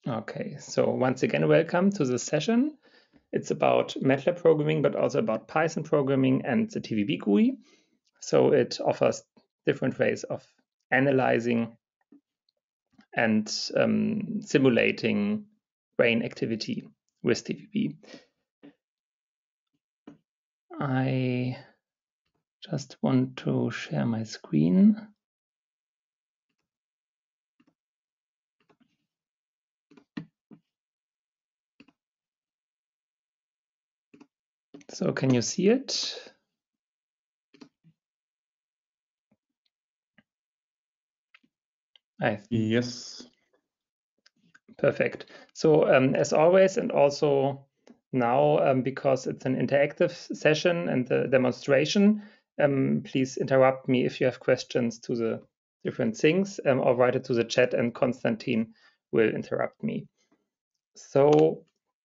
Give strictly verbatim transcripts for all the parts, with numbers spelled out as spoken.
Okay, so once again, welcome to this session. It's about MATLAB programming, but also about Python programming and the T V B G U I. So it offers different ways of analyzing and um, simulating brain activity with T V B. I just want to share my screen. So can you see it? I Yes. Perfect. So um, as always, and also now, um, because it's an interactive session and the demonstration, um, please interrupt me if you have questions to the different things, um, or write it to the chat and Konstantin will interrupt me. So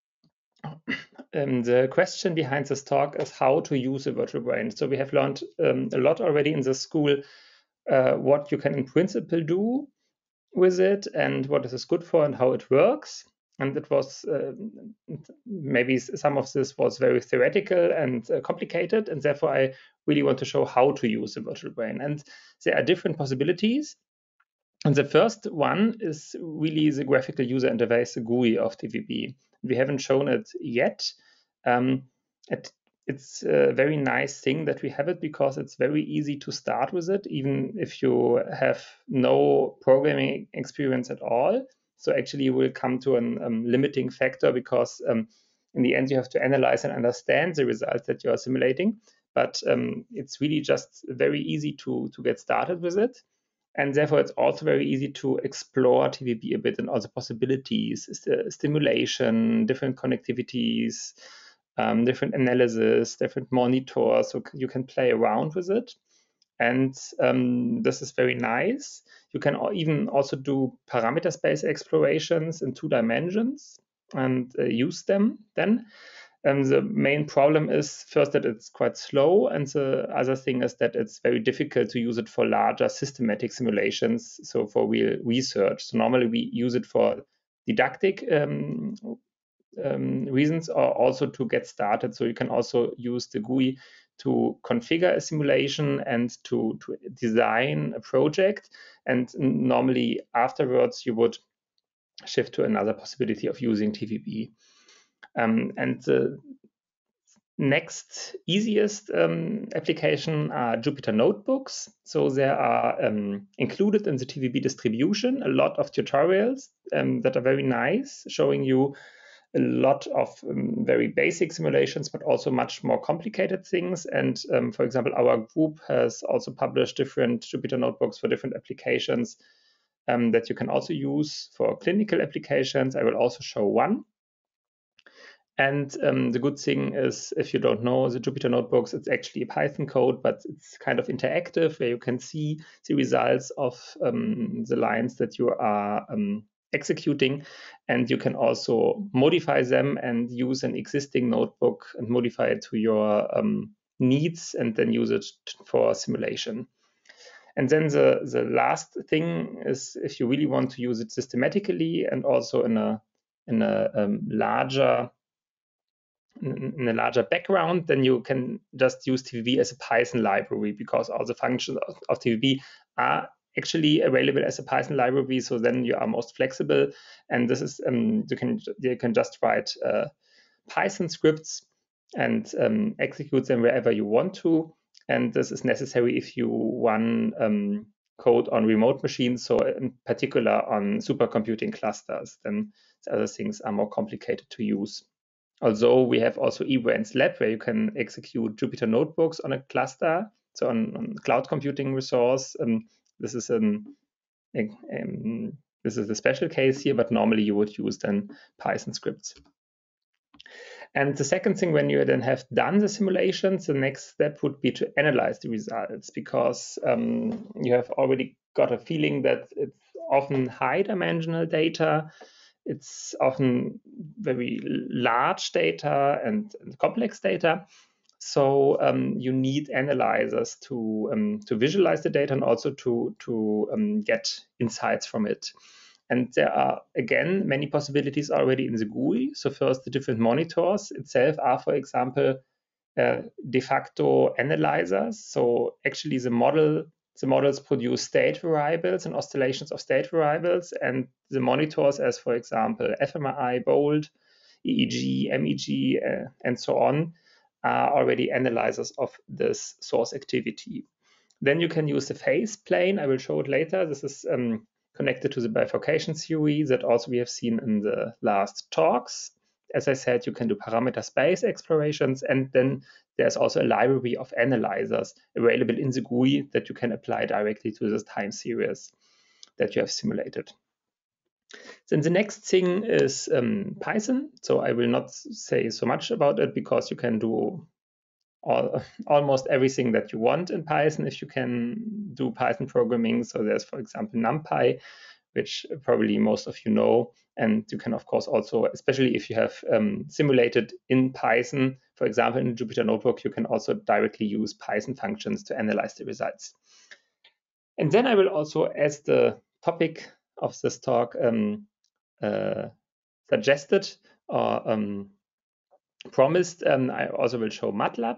um, the question behind this talk is how to use a virtual brain. So we have learned um, a lot already in the school, uh, what you can in principle do with it and what it is good for and how it works. And it was uh, maybe some of this was very theoretical and uh, complicated, and therefore I really want to show how to use the virtual brain. And there are different possibilities. And the first one is really the graphical user interface, the G U I of T V B. We haven't shown it yet. Um, it, it's a very nice thing that we have it because it's very easy to start with it, even if you have no programming experience at all. So actually you will come to a um, limiting factor because um, in the end you have to analyze and understand the results that you are simulating. But um, it's really just very easy to, to get started with it. And therefore, it's also very easy to explore T V B a bit and all the possibilities, st stimulation, different connectivities, um, different analysis, different monitors. So you can play around with it. And um, this is very nice. You can even also do parameter space explorations in two dimensions and uh, use them then. Um, the main problem is first that it's quite slow, and the other thing is that it's very difficult to use it for larger systematic simulations, so for real research. So normally we use it for didactic um, um, reasons or also to get started. So you can also use the G U I to configure a simulation and to, to design a project. And normally afterwards you would shift to another possibility of using T V B. Um, and the next easiest um, application are Jupyter Notebooks. So there are um, included in the T V B distribution a lot of tutorials um, that are very nice, showing you a lot of um, very basic simulations, but also much more complicated things. And um, for example, our group has also published different Jupyter Notebooks for different applications um, that you can also use for clinical applications. I will also show one. And um, the good thing is, if you don't know the Jupyter Notebooks, it's actually a Python code, but it's kind of interactive where you can see the results of um, the lines that you are um, executing. And you can also modify them and use an existing notebook and modify it to your um, needs and then use it for simulation. And then the, the last thing is if you really want to use it systematically and also in a, in a um, larger in a larger background, then you can just use T V B as a Python library because all the functions of, of T V B are actually available as a Python library. So then you are most flexible, and this is um, you can you can just write uh, Python scripts and um, execute them wherever you want to. And this is necessary if you run um, code on remote machines, so in particular on supercomputing clusters. Then the other things are more complicated to use. Although we have also eBrains Lab where you can execute Jupyter Notebooks on a cluster, so on, on cloud computing resource. Um, this is an um, this is a special case here, but normally you would use then Python scripts. And the second thing, when you then have done the simulations, the next step would be to analyze the results, because um, you have already got a feeling that it's often high dimensional data. It's often very large data and, and complex data. So um, you need analyzers to um, to visualize the data and also to to um, get insights from it. And there are, again, many possibilities already in the G U I. So first, the different monitors itself are, for example, uh, de facto analyzers. So actually the model, the models produce state variables and oscillations of state variables, and the monitors, as for example, fMRI, BOLD, E E G, M E G, uh, and so on, are already analyzers of this source activity. Then you can use the phase plane. I will show it later. This is um, connected to the bifurcation theory that also we have seen in the last talks. As I said, you can do parameter space explorations, and then there's also a library of analyzers available in the G U I that you can apply directly to this time series that you have simulated. Then the next thing is um, Python. So I will not say so much about it because you can do all, almost everything that you want in Python if you can do Python programming. So there's, for example, NumPy, which probably most of you know. And you can, of course, also, especially if you have um, simulated in Python, for example, in Jupyter Notebook, you can also directly use Python functions to analyze the results. And then I will also, as the topic of this talk um, uh, suggested or um, promised, um, I also will show MATLAB.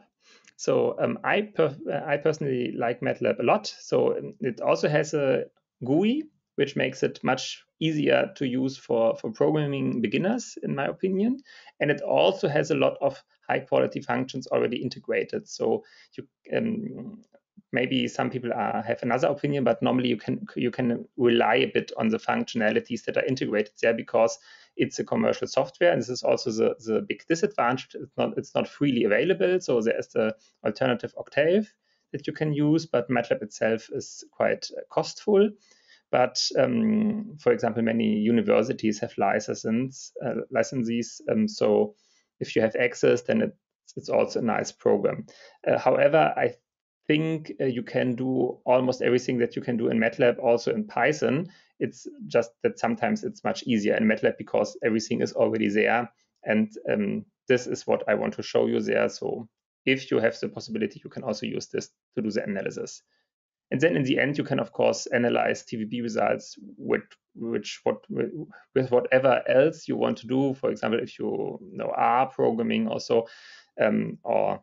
So um, I, per I personally like MATLAB a lot. So it also has a G U I, which makes it much easier to use for, for programming beginners, in my opinion. And it also has a lot of high quality functions already integrated. So you um, maybe some people are, have another opinion, but normally you can you can rely a bit on the functionalities that are integrated there because it's a commercial software. And this is also the, the big disadvantage. It's not, it's not freely available. So there's the alternative Octave that you can use, but MATLAB itself is quite costful. But um, for example, many universities have licenses, uh, licenses. Um, so if you have access, then it, it's also a nice program. Uh, however, I think uh, you can do almost everything that you can do in MATLAB also in Python. It's just that sometimes it's much easier in MATLAB because everything is already there. And um, this is what I want to show you there. So if you have the possibility, you can also use this to do the analysis. And then in the end, you can, of course, analyze T V B results with, which, what, with whatever else you want to do. For example, if you know R programming also, um, or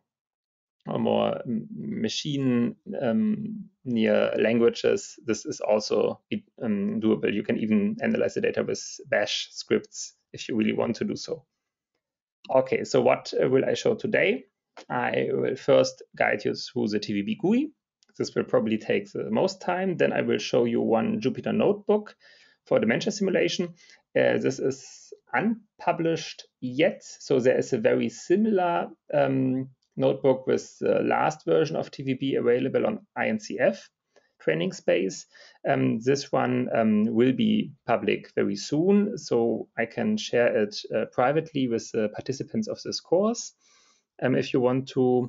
or more machine um, near languages, this is also um, doable. You can even analyze the data with bash scripts if you really want to do so. Okay, so what will I show today? I will first guide you through the T V B G U I. This will probably take the most time. Then I will show you one Jupyter Notebook for dementia simulation. Uh, this is unpublished yet, so there is a very similar um, notebook with the last version of T V B available on I N C F training space. Um, this one um, will be public very soon, so I can share it uh, privately with the participants of this course um, if you want to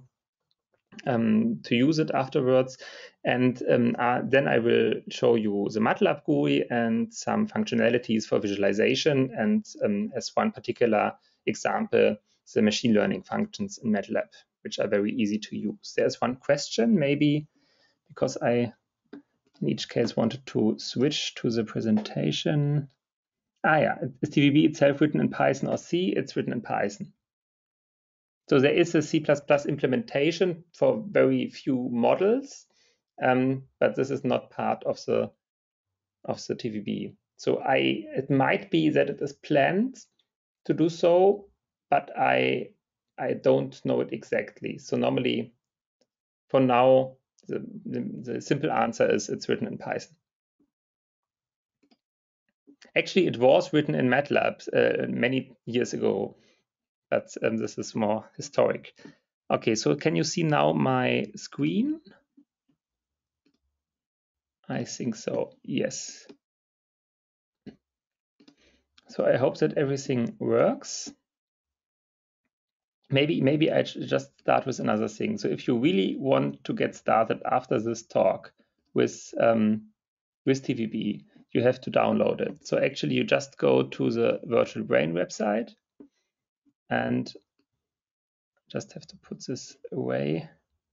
um, to use it afterwards. And um, uh, then I will show you the MATLAB G U I and some functionalities for visualization, and um, as one particular example, the machine learning functions in MATLAB, which are very easy to use. There's one question, maybe because I in each case wanted to switch to the presentation. Ah, yeah, is T V B itself written in Python or C? It's written in Python. So there is a C plus plus implementation for very few models, um, but this is not part of the of the T V B. So I it might be that it is planned to do so, but I I don't know it exactly. So normally, for now, the, the, the simple answer is it's written in Python. Actually, it was written in MATLAB uh, many years ago, but um, this is more historic. Okay, so can you see now my screen? I think so, yes. So I hope that everything works. Maybe, maybe I just start with another thing. So if you really want to get started after this talk with, um, with T V B, you have to download it. So actually you just go to the Virtual Brain website and just have to put this away.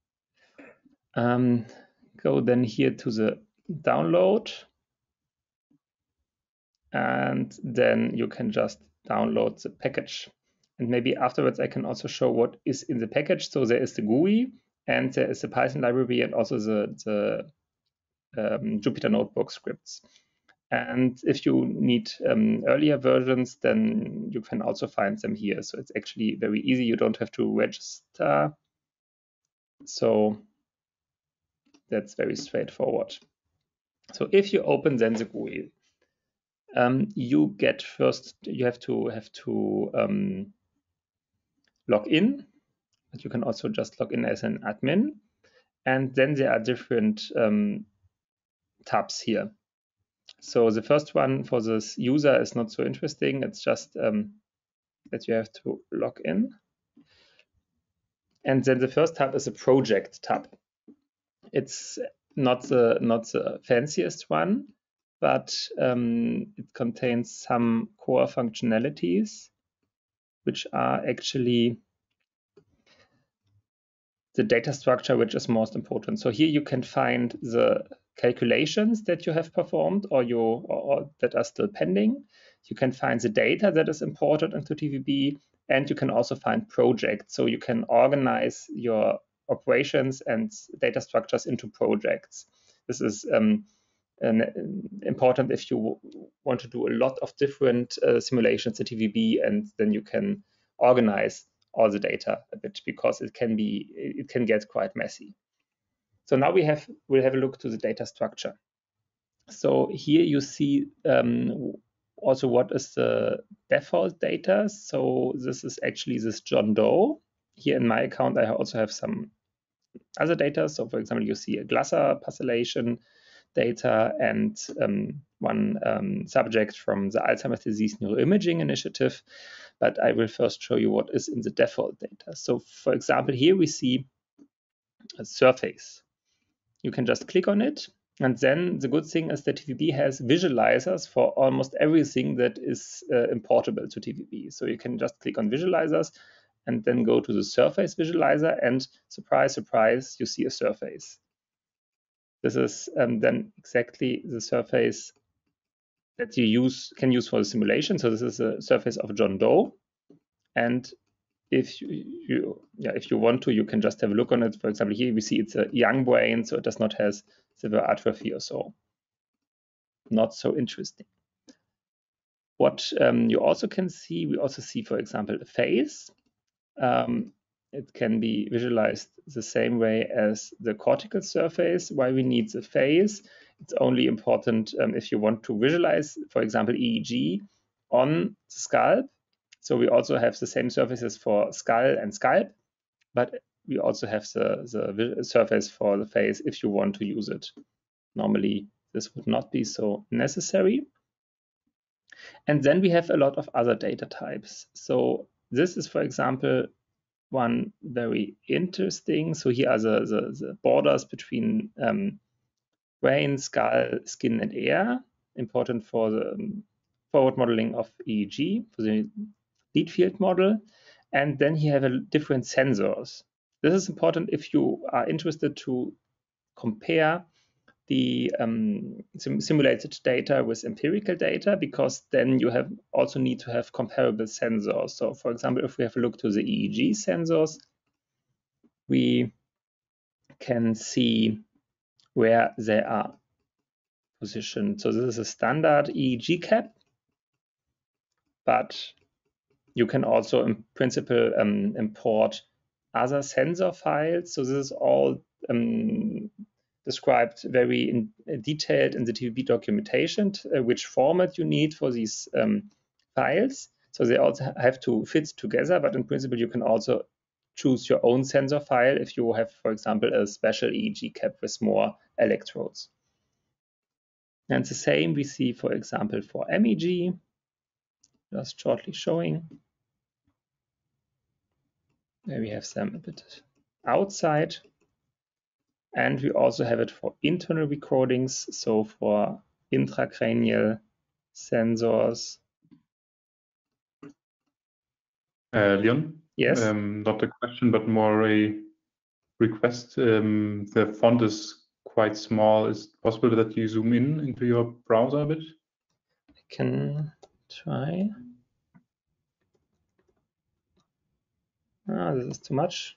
Um, go then here to the download. and then you can just download the package. And maybe afterwards I can also show what is in the package. So there is the G U I, and there is the Python library, and also the, the um, Jupyter Notebook scripts. And if you need um, earlier versions, then you can also find them here. So it's actually very easy. You don't have to register. So that's very straightforward. So if you open then the G U I, um, you get first, you have to have to um, log in, but you can also just log in as an admin. And then there are different um, tabs here. So the first one for this user is not so interesting. It's just um, that you have to log in. And then the first tab is a project tab. It's not the not the fanciest one, but um, it contains some core functionalities, which are actually the data structure, which is most important. So here you can find the calculations that you have performed or you or, or that are still pending. You can find the data that is imported into T V B, and you can also find projects. So you can organize your operations and data structures into projects. This is um, an, important if you want to do a lot of different uh, simulations in T V B, and then you can organize all the data a bit, because it can be it can get quite messy. So now we have we'll have a look to the data structure. So here you see um, also what is the default data. So this is actually this John Doe. Here in my account, I also have some other data. So for example, you see a Glasser pacillation data and um, one um, subject from the Alzheimer's Disease Neuroimaging Initiative. But I will first show you what is in the default data. So for example, here we see a surface. You can just click on it. And then the good thing is that T V B has visualizers for almost everything that is uh, importable to T V B. So you can just click on visualizers and then go to the surface visualizer, and surprise, surprise, you see a surface. This is um, then exactly the surface that you use can use for the simulation. So this is a surface of John Doe. And if you, you yeah, if you want to, you can just have a look on it. For example, here we see it's a young brain, so it does not have severe atrophy or so. Not so interesting. What um, you also can see, we also see, for example, a face. Um, it can be visualized the same way as the cortical surface. Why we need the face? It's only important um, if you want to visualize, for example, E E G on the scalp. So we also have the same surfaces for skull and scalp, but we also have the, the surface for the face if you want to use it. Normally, this would not be so necessary. And then we have a lot of other data types. So this is, for example, one very interesting. So here are the, the, the borders between um, brain, skull, skin, and air, important for the um, forward modeling of E E G, for the lead field model. And then you have a different sensors. This is important if you are interested to compare the um, sim simulated data with empirical data, because then you have also need to have comparable sensors. So for example, if we have a look to the E E G sensors, we can see where they are positioned. So this is a standard E E G cap, but you can also in principle um, import other sensor files. So this is all um, described very in, uh, detailed in the T V B documentation, uh, which format you need for these um, files. So they also have to fit together, but in principle you can also choose your own sensor file if you have, for example, a special E E G cap with more electrodes. And the same we see, for example, for M E G, just shortly showing. There we have them a bit outside. And we also have it for internal recordings, so for intracranial sensors. Uh, Leon? Yes. Um, not a question, but more a request. Um, the font is quite small. Is it possible that you zoom in into your browser a bit? I can try. Ah, this is too much.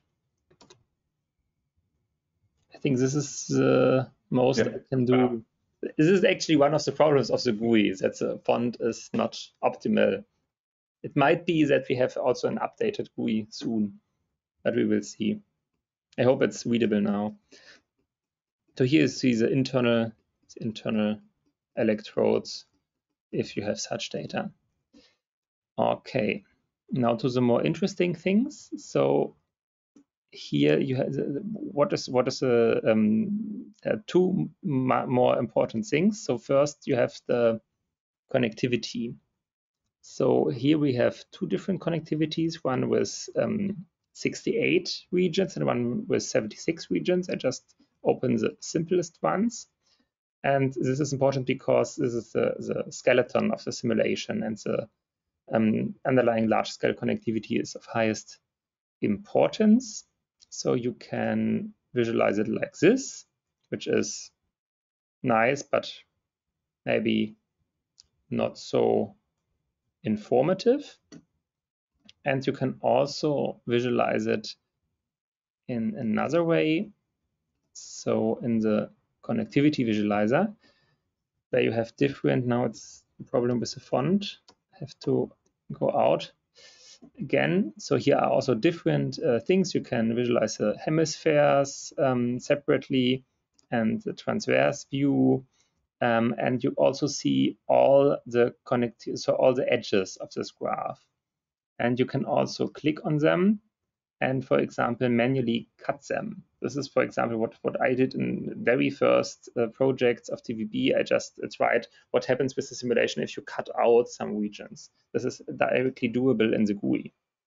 I think this is the most yeah. I can do. This is actually one of the problems of the G U I, that the font is not optimal. It might be that we have also an updated G U I soon, but we will see. I hope it's readable now. So here you see the internal, the internal electrodes if you have such data. Okay, now to the more interesting things. So here you have what is what is the um, uh, two more important things. So first you have the connectivity. So here we have two different connectivities, one with um, sixty-eight regions and one with seventy-six regions. I just open the simplest ones. And this is important because this is the, the skeleton of the simulation, and the um, underlying large-scale connectivity is of highest importance. So you can visualize it like this, which is nice, but maybe not so informative. And you can also visualize it in another way. So in the connectivity visualizer, where you have different, now it's the problem with the font, I have to go out again. So here are also different uh, things. You can visualize the hemispheres um, separately and the transverse view. Um, and you also see all the connect, so all the edges of this graph. And you can also click on them and, for example, manually cut them. This is, for example, what, what I did in the very first uh, projects of T V B. I just uh, tried what happens with the simulation if you cut out some regions. This is directly doable in the G U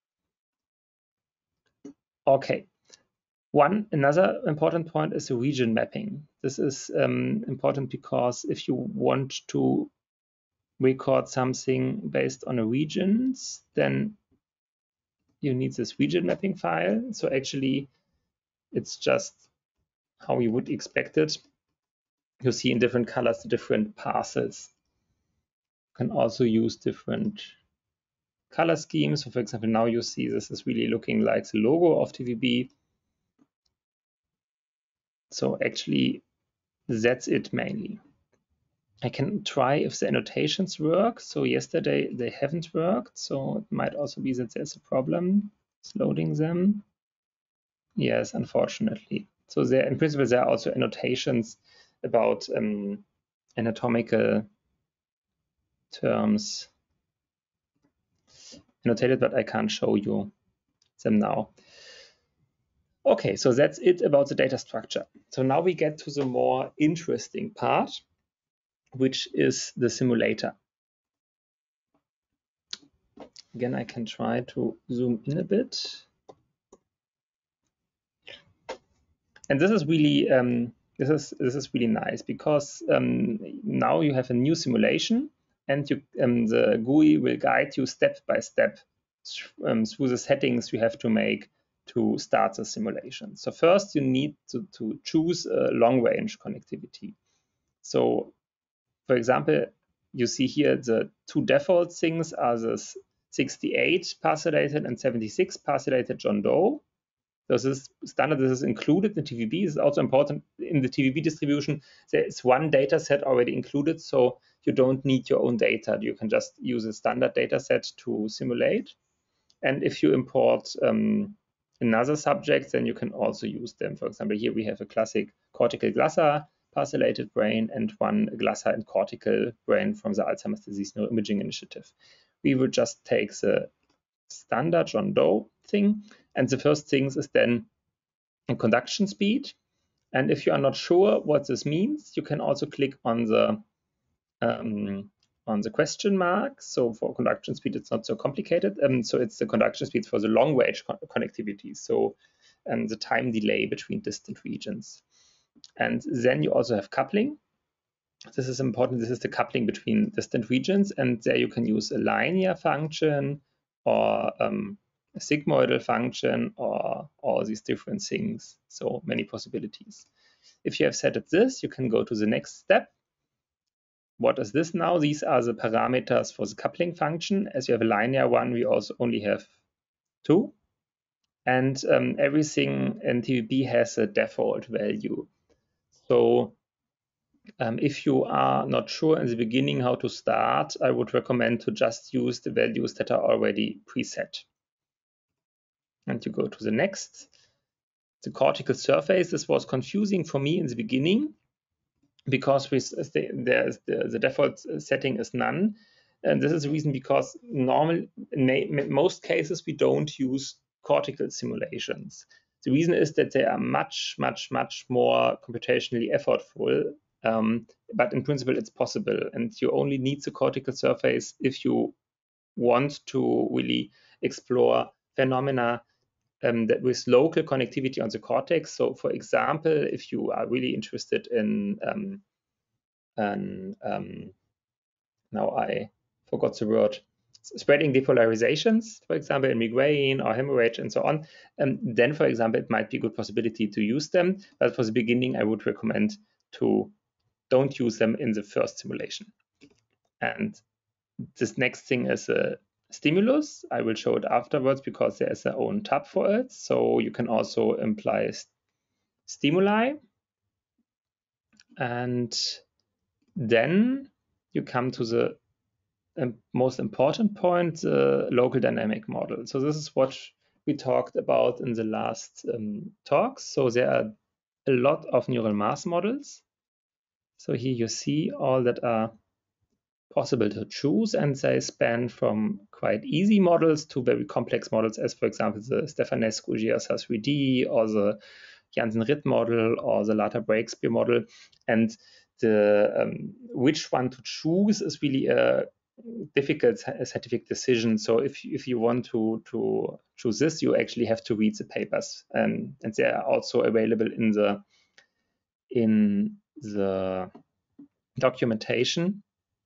I. Okay. One another important point is the region mapping. This is um, important because if you want to record something based on a regions, then you need this region mapping file. So actually, it's just how you would expect it. You see in different colors the different parcels. You can also use different color schemes. So for example, now you see this is really looking like the logo of T V B. So actually, that's it mainly. I can try if the annotations work. So yesterday they haven't worked. So it might also be that there's a problem. It's loading them. Yes, unfortunately. So there, in principle, there are also annotations about um, anatomical terms annotated, but I can't show you them now. Okay, so that's it about the data structure. So now we get to the more interesting part, which is the simulator. Again, I can try to zoom in a bit. And this is really um, this is this is really nice because um, now you have a new simulation, and you um, the G U I will guide you step by step um, through the settings you have to make to start the simulation. So first you need to, to choose a long range connectivity. So for example, you see here the two default things are the sixty-eight parcellated and seventy-six parcellated John Doe. This is standard, this is included in T V B. This is also important in the T V B distribution. There is one data set already included, so you don't need your own data. You can just use a standard data set to simulate. And if you import um, another subject, then you can also use them. For example, here we have a classic cortical glassa parcellated brain and one glassa and cortical brain from the Alzheimer's Disease Neuroimaging Initiative. We will just take the standard John Doe thing, and the first thing is then a conduction speed. And if you are not sure what this means, you can also click on the um, on the question mark. So for conduction speed, it's not so complicated. Um, so it's the conduction speed for the long range con connectivity. So um, the time delay between distant regions. And then you also have coupling. This is important. This is the coupling between distant regions. And there you can use a linear function or um, a sigmoidal function or all these different things. So many possibilities. If you have set it this, you can go to the next step. what is this now? These are the parameters for the coupling function. As you have a linear one, we also only have two. And um, everything in T V B has a default value. So um, if you are not sure in the beginning how to start, I would recommend to just use the values that are already preset. And you go to the next. The cortical surface. This was confusing for me in the beginning, because we, the, the, the default setting is none. And this is the reason because normally, in most cases, we don't use cortical simulations. The reason is that they are much, much, much more computationally effortful, um, but in principle, it's possible. And you only need the cortical surface if you want to really explore phenomena Um, that with local connectivity on the cortex. So for example, if you are really interested in, um, an, um, now I forgot the word, spreading depolarizations, for example, in migraine or hemorrhage and so on, um, then, for example, it might be a good possibility to use them. But for the beginning, I would recommend to don't use them in the first simulation. And this next thing is a stimulus. I will show it afterwards because there is their own tab for it. So you can also imply st stimuli. And then you come to the um, most important point, the local dynamic model. So this is what we talked about in the last um, talks. So there are a lot of neural mass models. So here you see all that are possible to choose, and they span from quite easy models to very complex models, as for example the Stefanescu G S R three D or the Janssen-Ritt model or the Lata-Breakspear model. And the um, which one to choose is really a difficult scientific decision. So if if you want to to choose this, you actually have to read the papers, and and they are also available in the in the documentation.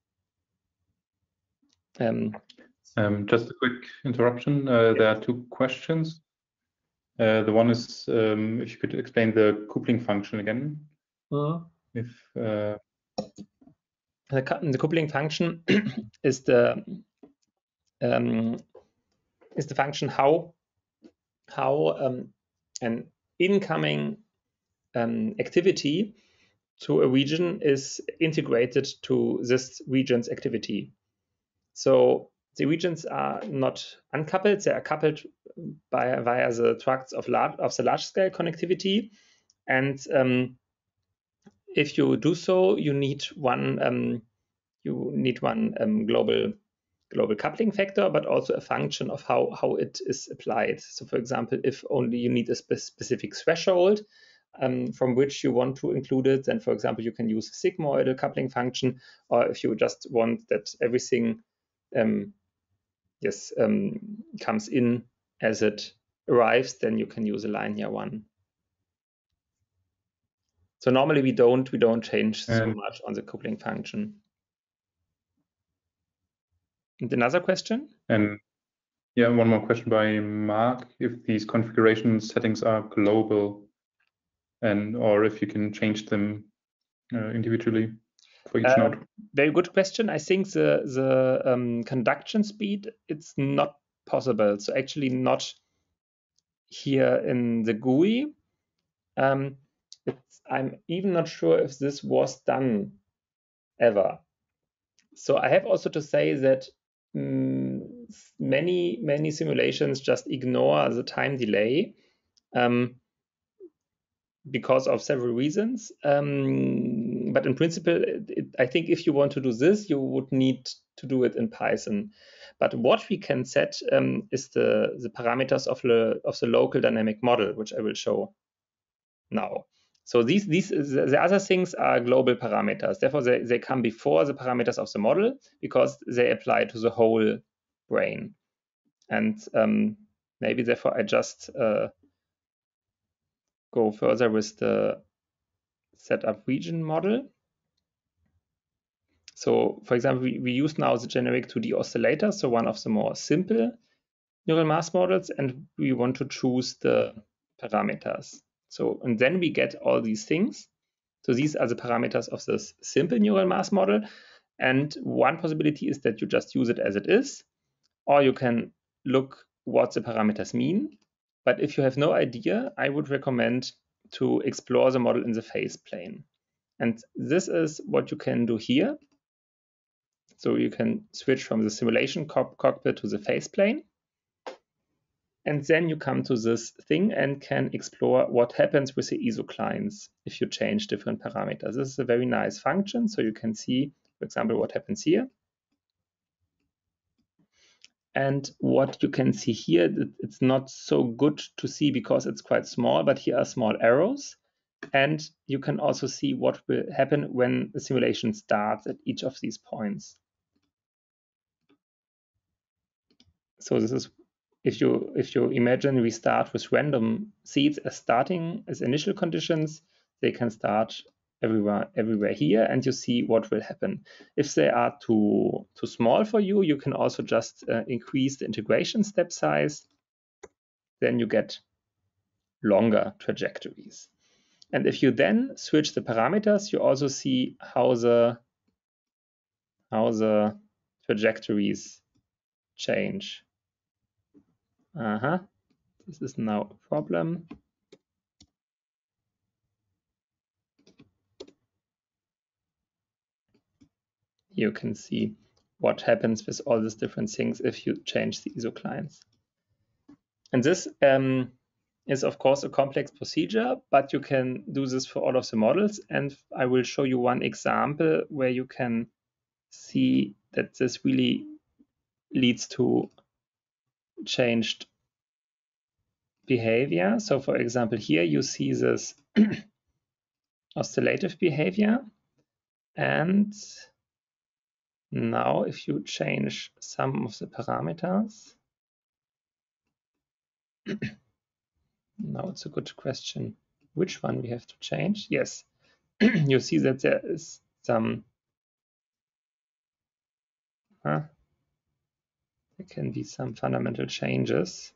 Um, um, just a quick interruption. Uh, there are two questions. Uh, the one is um, if you could explain the coupling function again. Uh, if uh... the, the coupling function is the um, is the function how how um, an incoming um, activity to a region is integrated to this region's activity. So the regions are not uncoupled; they are coupled by via the tracts of large of the large scale connectivity. And um, if you do so, you need one um, you need one um, global global coupling factor, but also a function of how how it is applied. So, for example, if only you need a spe specific threshold um, from which you want to include it, then, for example, you can use a sigmoidal coupling function. Or if you just want that everything um, yes um, comes in as it arrives, then you can use a linear one. So normally we don't we don't change so and much on the coupling function. And another question? And yeah, one more question by Mark. If these configuration settings are global, and or if you can change them uh, individually for each Uh, node. Very good question. I think the the um, conduction speed, it's not possible. So actually not here in the G U I. Um, it's, I'm even not sure if this was done ever. So I have also to say that um, many many simulations just ignore the time delay. Um, because of several reasons. Um, but in principle, it, it, I think if you want to do this, you would need to do it in Python. But what we can set um, is the, the parameters of the, of the local dynamic model, which I will show now. So these, these the other things are global parameters. Therefore, they, they come before the parameters of the model because they apply to the whole brain. And um, maybe therefore I just uh, go further with the setup region model. So for example, we, we use now the generic two D oscillator, so one of the more simple neural mass models, and we want to choose the parameters. So, and then we get all these things. So these are the parameters of this simple neural mass model. And one possibility is that you just use it as it is, or you can look what the parameters mean. But if you have no idea, I would recommend to explore the model in the phase plane. And this is what you can do here. So you can switch from the simulation co cockpit to the phase plane. And then you come to this thing and can explore what happens with the I S O clients if you change different parameters. This is a very nice function. So you can see, for example, what happens here. And what you can see here, it's not so good to see because it's quite small, but here are small arrows. And you can also see what will happen when the simulation starts at each of these points. So this is, if you if you imagine we start with random seeds as starting as initial conditions, they can start everywhere everywhere here, and you see what will happen. If they are too too small for you, you can also just uh, increase the integration step size. Then you get longer trajectories. And if you then switch the parameters, you also see how the how the trajectories change. Uh-huh. This is now a problem. You can see what happens with all these different things if you change the I S O clients. And this um, is, of course, a complex procedure, but you can do this for all of the models. And I will show you one example where you can see that this really leads to changed behavior. So for example, here you see this oscillative behavior. And now if you change some of the parameters, now it's a good question, which one we have to change? Yes, you see that there is some, huh? There can be some fundamental changes.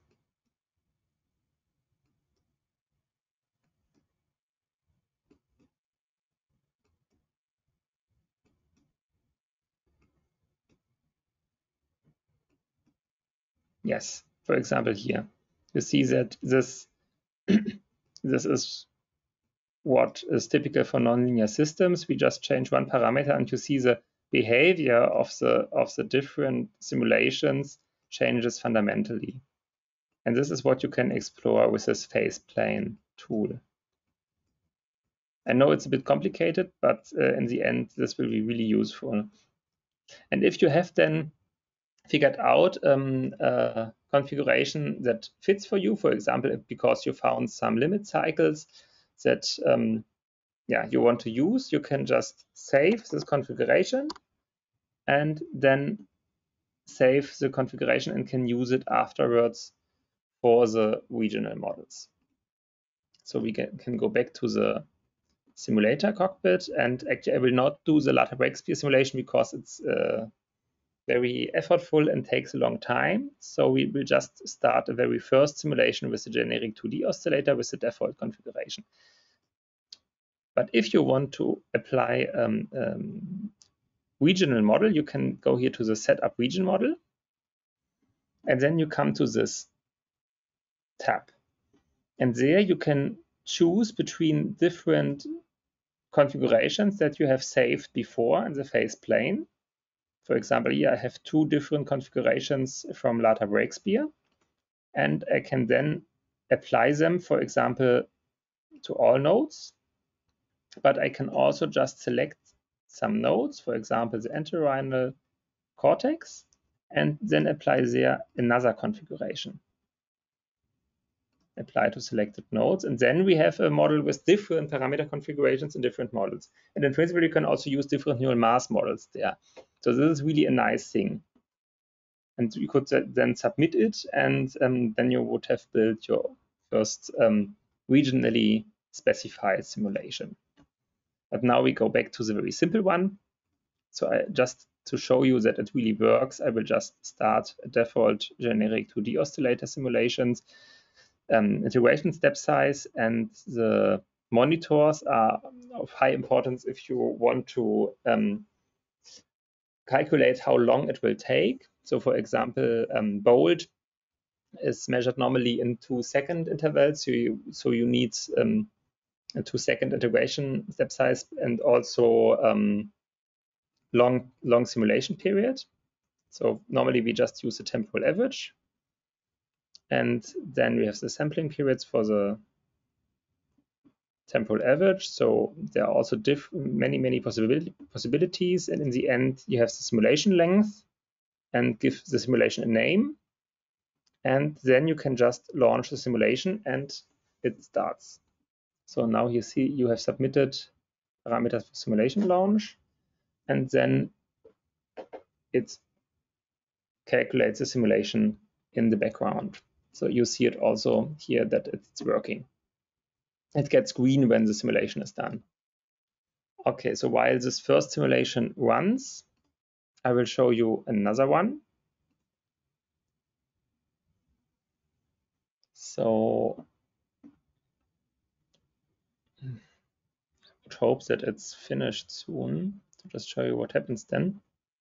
Yes, for example, here you see that this this is what is typical for nonlinear systems. We just change one parameter, and you see the behavior of the of the different simulations changes fundamentally. And this is what you can explore with this phase plane tool. I know it's a bit complicated, but uh, in the end, this will be really useful. And if you have then figured out um, a configuration that fits for you, for example, because you found some limit cycles that um, yeah, you want to use, you can just save this configuration and then save the configuration and can use it afterwards for the regional models. So we can, can go back to the simulator cockpit, and actually I will not do the LATER-Breakspear simulation because it's uh, very effortful and takes a long time. So we will just start a very first simulation with the generic two D oscillator with the default configuration. But if you want to apply um, um, regional model, you can go here to the setup region model, and then you come to this tab. And there you can choose between different configurations that you have saved before in the phase plane. For example, here I have two different configurations from LATER-Breakspear, and I can then apply them, for example, to all nodes. But I can also just select some nodes, for example, the entorhinal cortex, and then apply there another configuration. Apply to selected nodes, and then we have a model with different parameter configurations in different models. And in principle, you can also use different neural mass models there. So this is really a nice thing. And you could then submit it, and um, then you would have built your first um, regionally specified simulation. But now we go back to the very simple one. So I, just to show you that it really works, I will just start a default generic two D oscillator simulations. Um, integration step size and the monitors are of high importance if you want to um, calculate how long it will take. So for example, um, bold is measured normally in two second intervals. So you, so you need um, a two second integration step size and also um, long, long simulation period. So normally we just use the temporal average. And then we have the sampling periods for the temporal average. So there are also diff many, many possibility possibilities. And in the end, you have the simulation length and give the simulation a name. And then you can just launch the simulation and it starts. So now you see you have submitted parameters for simulation launch, and then it calculates the simulation in the background. So you see it also here that it's working. It gets green when the simulation is done. Okay, so while this first simulation runs, I will show you another one. So I would hope that it's finished soon. To just show you what happens then.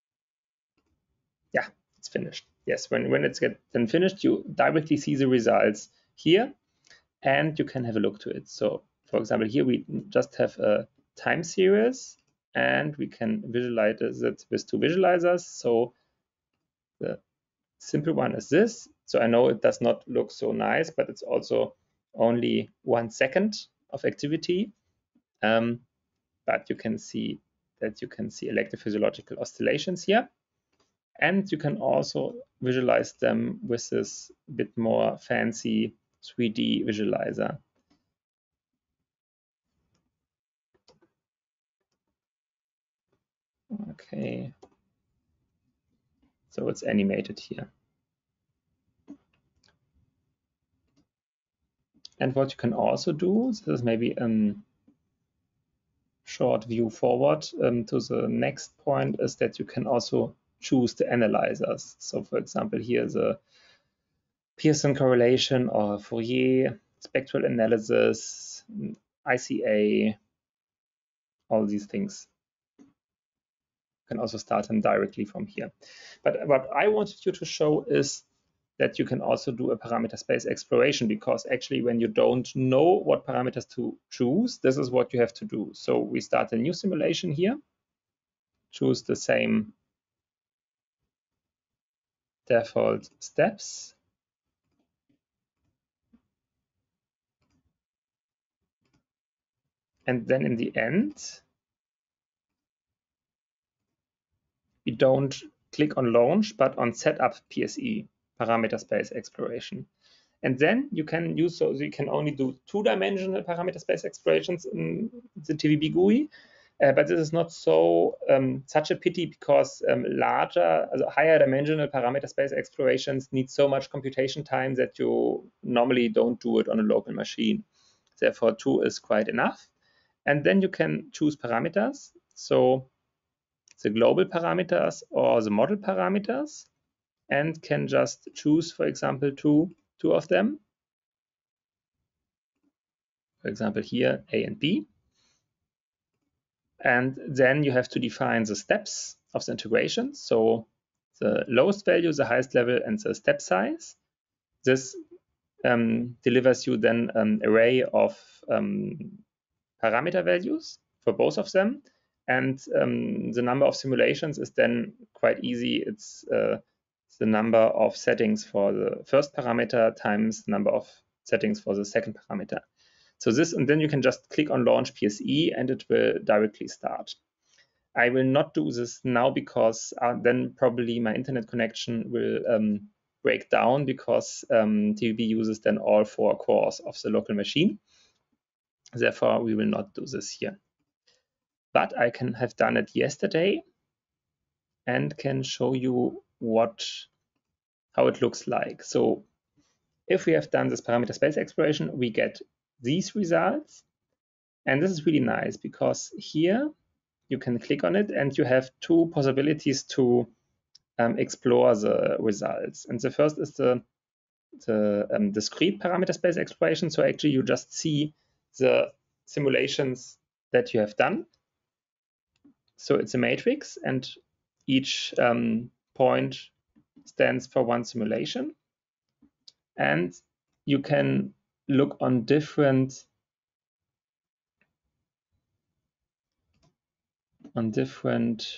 Yeah, it's finished. Yes, when, when it's get then finished, you directly see the results here and you can have a look to it. So for example, here we just have a time series and we can visualize it with two visualizers. So the simple one is this. So I know it does not look so nice, but it's also only one second of activity. Um, but you can see that you can see electrophysiological oscillations here. And you can also visualize them with this bit more fancy three D visualizer. Okay. So it's animated here. And what you can also do, this is maybe a short view forward um, to the next point, is that you can also choose the analyzers. So for example, here the Pearson correlation or Fourier, spectral analysis, I C A, all these things. You can also start them directly from here. But what I wanted you to show is that you can also do a parameter space exploration, because actually when you don't know what parameters to choose, this is what you have to do. So we start a new simulation here, choose the same default steps. And then in the end, we don't click on launch, but on setup P S E, parameter space exploration. And then you can use, so you can only do two-dimensional parameter space explorations in the T V B G U I, uh, but this is not so um, such a pity, because um, larger, also higher dimensional parameter space explorations need so much computation time that you normally don't do it on a local machine. Therefore, two is quite enough. And then you can choose parameters. So the global parameters or the model parameters, and can just choose, for example, two, two of them. For example, here A and B. And then you have to define the steps of the integration. So the lowest value, the highest level, and the step size. This um, delivers you then an array of um, parameter values for both of them. And um, the number of simulations is then quite easy. It's uh, the number of settings for the first parameter times the number of settings for the second parameter. So this, and then you can just click on launch P S E and it will directly start. I will not do this now, because uh, then probably my internet connection will um, break down, because um, T V B uses then all four cores of the local machine. Therefore, we will not do this here. But I can have done it yesterday and can show you what, how it looks like. So if we have done this parameter space exploration, we get these results. And this is really nice, because here you can click on it and you have two possibilities to um, explore the results. And the first is the, the um, discrete parameter space exploration. So actually you just see the simulations that you have done. So it's a matrix, and each um, point stands for one simulation. And you can look on different on different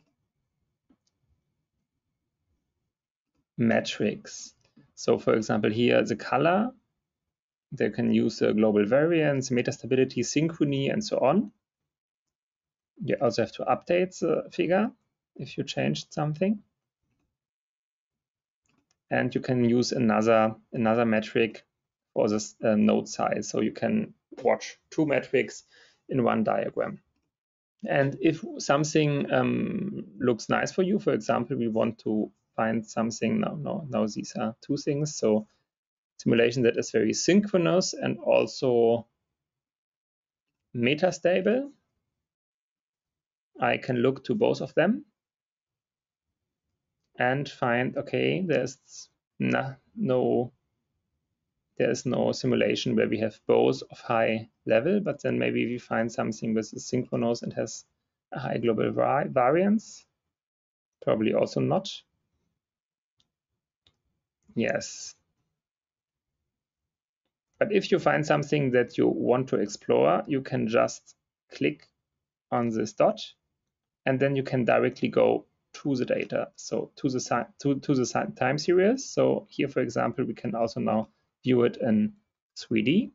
metrics. So for example, here the color, they can use the global variance, metastability, synchrony, and so on. You also have to update the figure if you changed something. And you can use another, another metric for this uh, node size. So you can watch two metrics in one diagram. And if something um, looks nice for you, for example, we want to find something, no, no, no, these are two things. So simulation that is very synchronous and also metastable. I can look to both of them and find, okay, there's no, no there's no simulation where we have both of high level, but then maybe we find something with is synchronous and has a high global variance. Probably also not. Yes. But if you find something that you want to explore, you can just click on this dot, and then you can directly go to the data, so to the to, to the time series. So here, for example, we can also now view it in three D.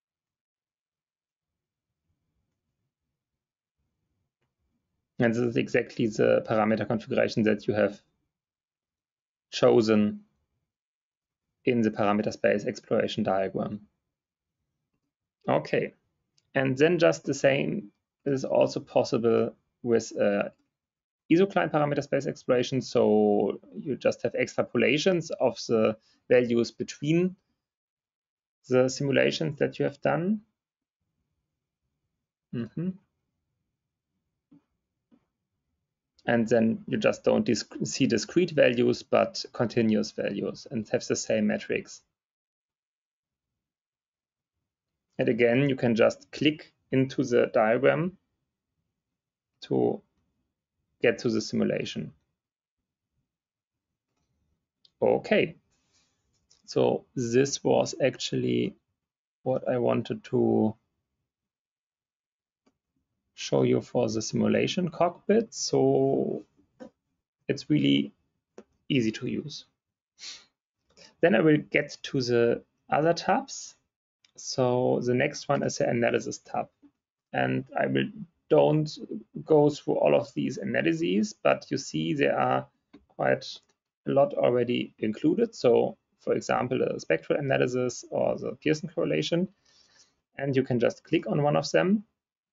And this is exactly the parameter configuration that you have chosen in the parameter space exploration diagram. Okay, and then just the same is also possible with uh, isocline parameter space exploration. So you just have extrapolations of the values between the simulations that you have done. Mm-hmm. And then you just don't disc see discrete values, but continuous values and have the same metrics. And again, you can just click into the diagram to get to the simulation. Okay, so this was actually what I wanted to show you for the simulation cockpit. So it's really easy to use. Then I will get to the other tabs. So the next one is the analysis tab. And I will don't go through all of these analyses, but you see there are quite a lot already included. So for example, the spectral analysis or the Pearson correlation. And you can just click on one of them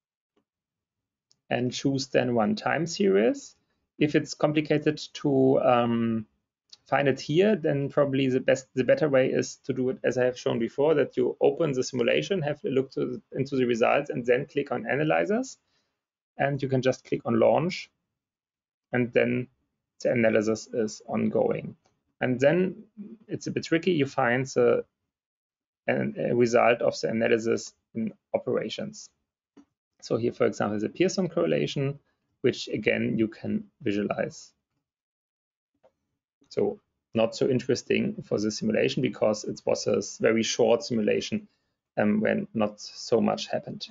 and choose then one time series. If it's complicated to um, find it here, then probably the best, the better way is to do it as I have shown before, that you open the simulation, have a look to the, into the results, and then click on analyzers. And you can just click on launch, and then the analysis is ongoing. And then it's a bit tricky. You find the a result of the analysis in operations. So here, for example, the Pearson correlation, which again you can visualize. So not so interesting for the simulation because it was a very short simulation um, when not so much happened.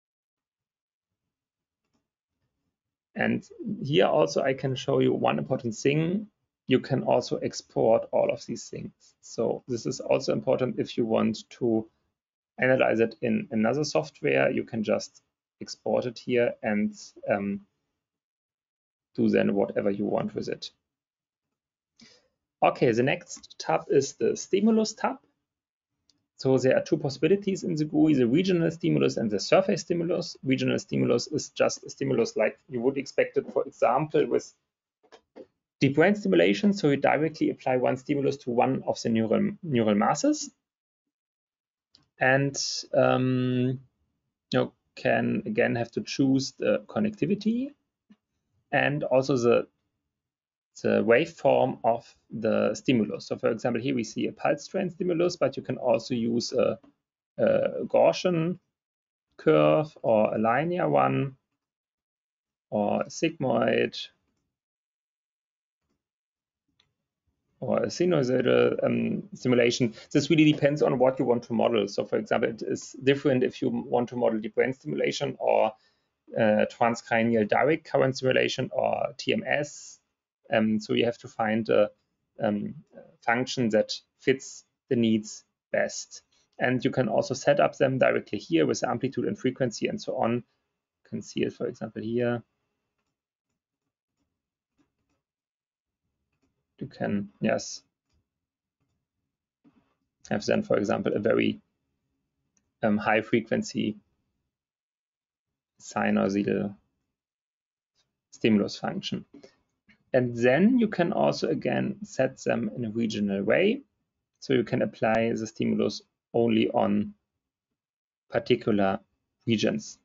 And here also I can show you one important thing. You can also export all of these things. So this is also important if you want to analyze it in another software. You can just export it here and um, do then whatever you want with it. Okay, the next tab is the stimulus tab. So there are two possibilities in the G U I, the regional stimulus and the surface stimulus. Regional stimulus is just a stimulus like you would expect it, for example, with deep brain stimulation. So you directly apply one stimulus to one of the neural, neural masses. And um, you can again have to choose the connectivity and also the the waveform of the stimulus. So for example, here we see a pulse train stimulus, but you can also use a, a Gaussian curve or a linear one or a sigmoid or a sinusoidal um, simulation. This really depends on what you want to model. So for example, it is different if you want to model deep brain stimulation or uh, transcranial direct current simulation or T M S. Um, so you have to find a um, function that fits the needs best. And you can also set up them directly here with amplitude and frequency and so on. You can see it, for example, here. You can, yes, have then, for example, a very um, high frequency sinusoidal stimulus function. And then you can also, again, set them in a regional way. So you can apply the stimulus only on particular regions.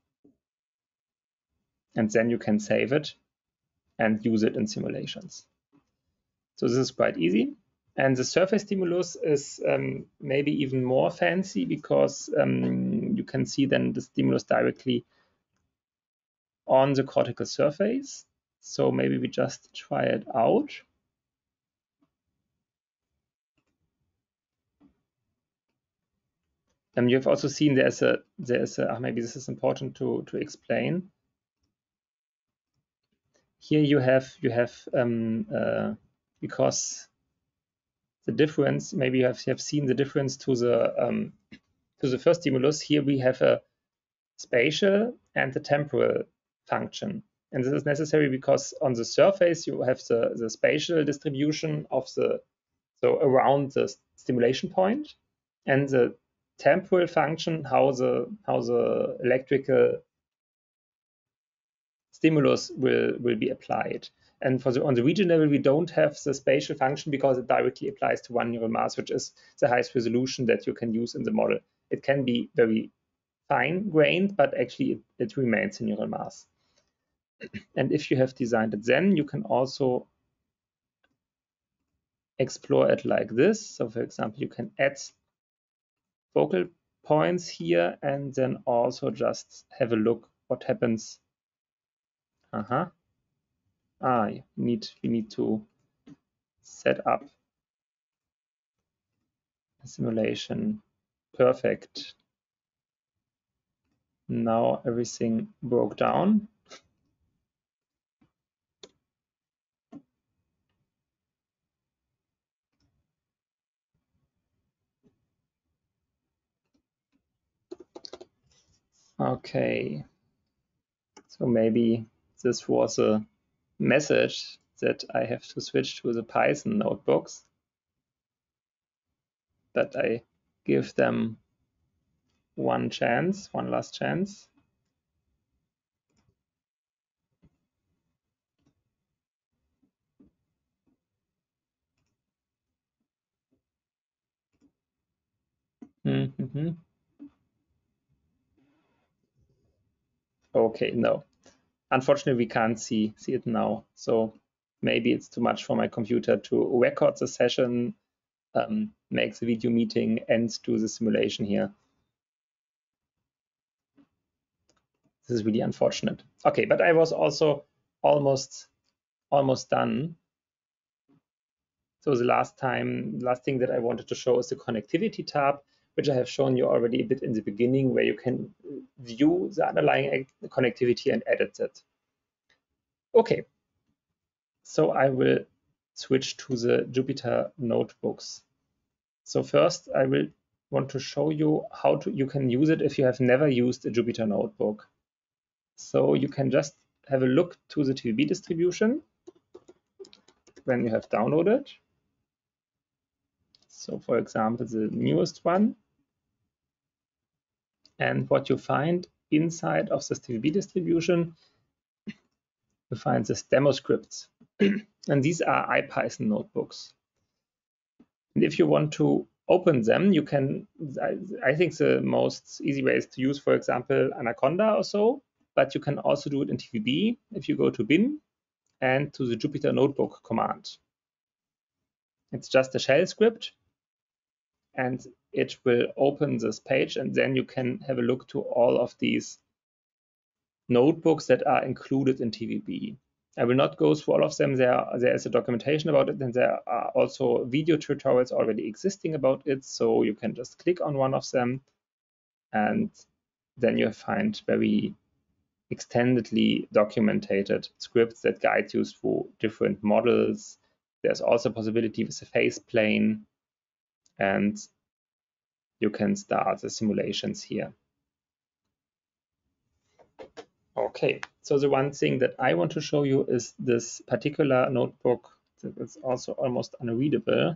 And then you can save it and use it in simulations. So this is quite easy. And the surface stimulus is um, maybe even more fancy because um, you can see then the stimulus directly on the cortical surface. So maybe we just try it out. And you've also seen there's a, there's a, oh, maybe this is important to, to explain. Here you have, you have um, uh, because the difference, maybe you have, you have seen the difference to the, um, to the first stimulus. Here we have a spatial and the temporal function. And this is necessary because on the surface you have the, the spatial distribution of the, so around the stimulation point, and the temporal function, how the, how the electrical stimulus will, will be applied. And for the, on the region level, we don't have the spatial function because it directly applies to one neural mass, which is the highest resolution that you can use in the model. It can be very fine-grained, but actually it, it remains a neural mass. And if you have designed it, then you can also explore it like this. So for example, you can add focal points here and then also just have a look what happens. Uh-huh. Ah, you need, we need to set up a simulation. Perfect. Now everything broke down. Okay. So maybe this was a message that I have to switch to the Python notebooks, but I give them one chance, one last chance. Mm-hmm. Okay, no. Unfortunately, we can't see, see it now. So maybe it's too much for my computer to record the session, um, make the video meeting, and do the simulation here. This is really unfortunate. Okay, but I was also almost almost done. So the last time, last thing that I wanted to show is the connectivity tab, which I have shown you already a bit in the beginning, where you can view the underlying connectivity and edit it. Okay, so I will switch to the Jupyter notebooks. So first, I will want to show you how to you can use it if you have never used a Jupyter notebook. So you can just have a look to the T V B distribution when you have downloaded. So for example, the newest one. And what you find inside of this T V B distribution, you find this demo scripts. And these are IPython notebooks. And if you want to open them, you can, I, I think the most easy way is to use, for example, Anaconda or so, but you can also do it in T V B if you go to bin and to the Jupyter Notebook command. It's just a shell script, and it will open this page, and then you can have a look to all of these notebooks that are included in T V B. I will not go through all of them. There, there is a documentation about it, and there are also video tutorials already existing about it. So you can just click on one of them, and then you find very extendedly documented scripts that guide you through different models. There's also a possibility with a phase plane, and you can start the simulations here. Okay, so the one thing that I want to show you is this particular notebook that is also almost unreadable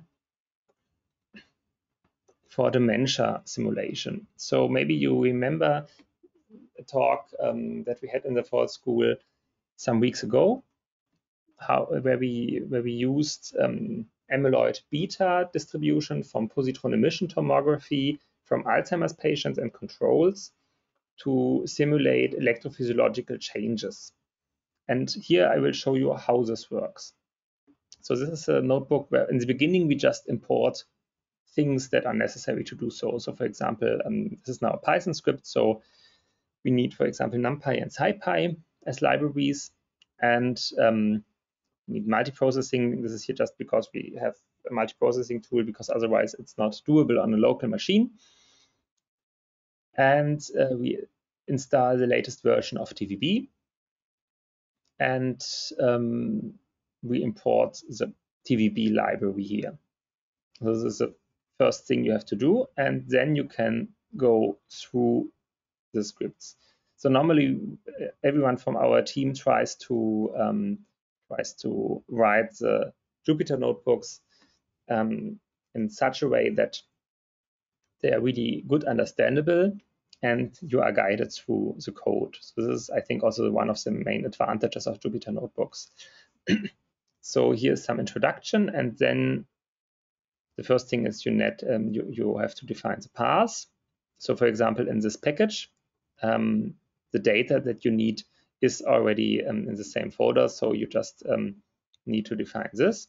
for dementia simulation. So maybe you remember a talk um, that we had in the fall school some weeks ago, how where we where we used um, amyloid beta distribution from positron emission tomography from Alzheimer's patients and controls to simulate electrophysiological changes. And here I will show you how this works. So this is a notebook where in the beginning we just import things that are necessary to do so. So for example, um, this is now a Python script. So we need, for example, NumPy and SciPy as libraries, and um, we need multiprocessing. This is here just because we have a multiprocessing tool, because otherwise it's not doable on a local machine. And uh, we install the latest version of T V B, and um, we import the T V B library here. So this is the first thing you have to do, and then you can go through the scripts. So normally everyone from our team tries to um, tries to write the Jupyter notebooks um, in such a way that they are really good understandable and you are guided through the code. So this is, I think, also one of the main advantages of Jupyter notebooks. So here's some introduction, and then the first thing is you net um, you, you have to define the path. So for example, in this package, um, the data that you need is already um, in the same folder, so you just um, need to define this.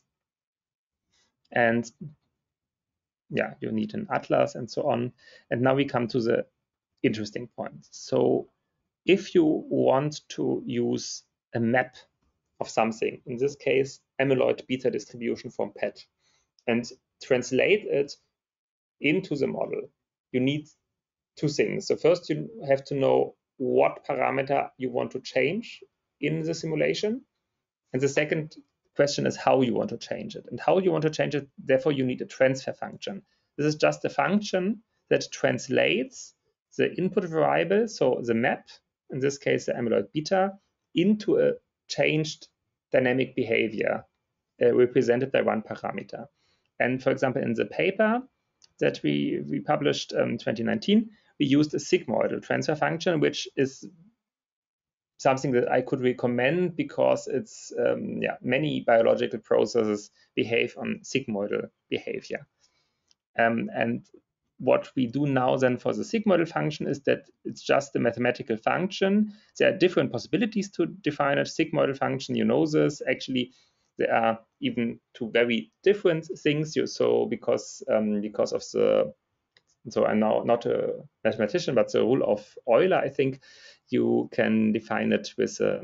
And yeah, you need an atlas and so on. And now we come to the interesting point. So if you want to use a map of something, in this case, amyloid beta distribution from P E T, and translate it into the model, you need two things. So first, you have to know what parameter you want to change in the simulation. And the second question is how you want to change it. And how you want to change it, therefore, you need a transfer function. This is just a function that translates the input variable, so the map, in this case, the amyloid beta, into a changed dynamic behavior uh, represented by one parameter. And for example, in the paper that we, we published in um, twenty nineteen, we used a sigmoidal transfer function, which is something that I could recommend because it's um, yeah, many biological processes behave on sigmoidal behavior. Um, and what we do now then for the sigmoidal function is that it's just a mathematical function. There are different possibilities to define a sigmoidal function. You know this. Actually, there are even two very different things. You so because um, because of the so I'm now not a mathematician, but the rule of Euler, I think you can define it with a,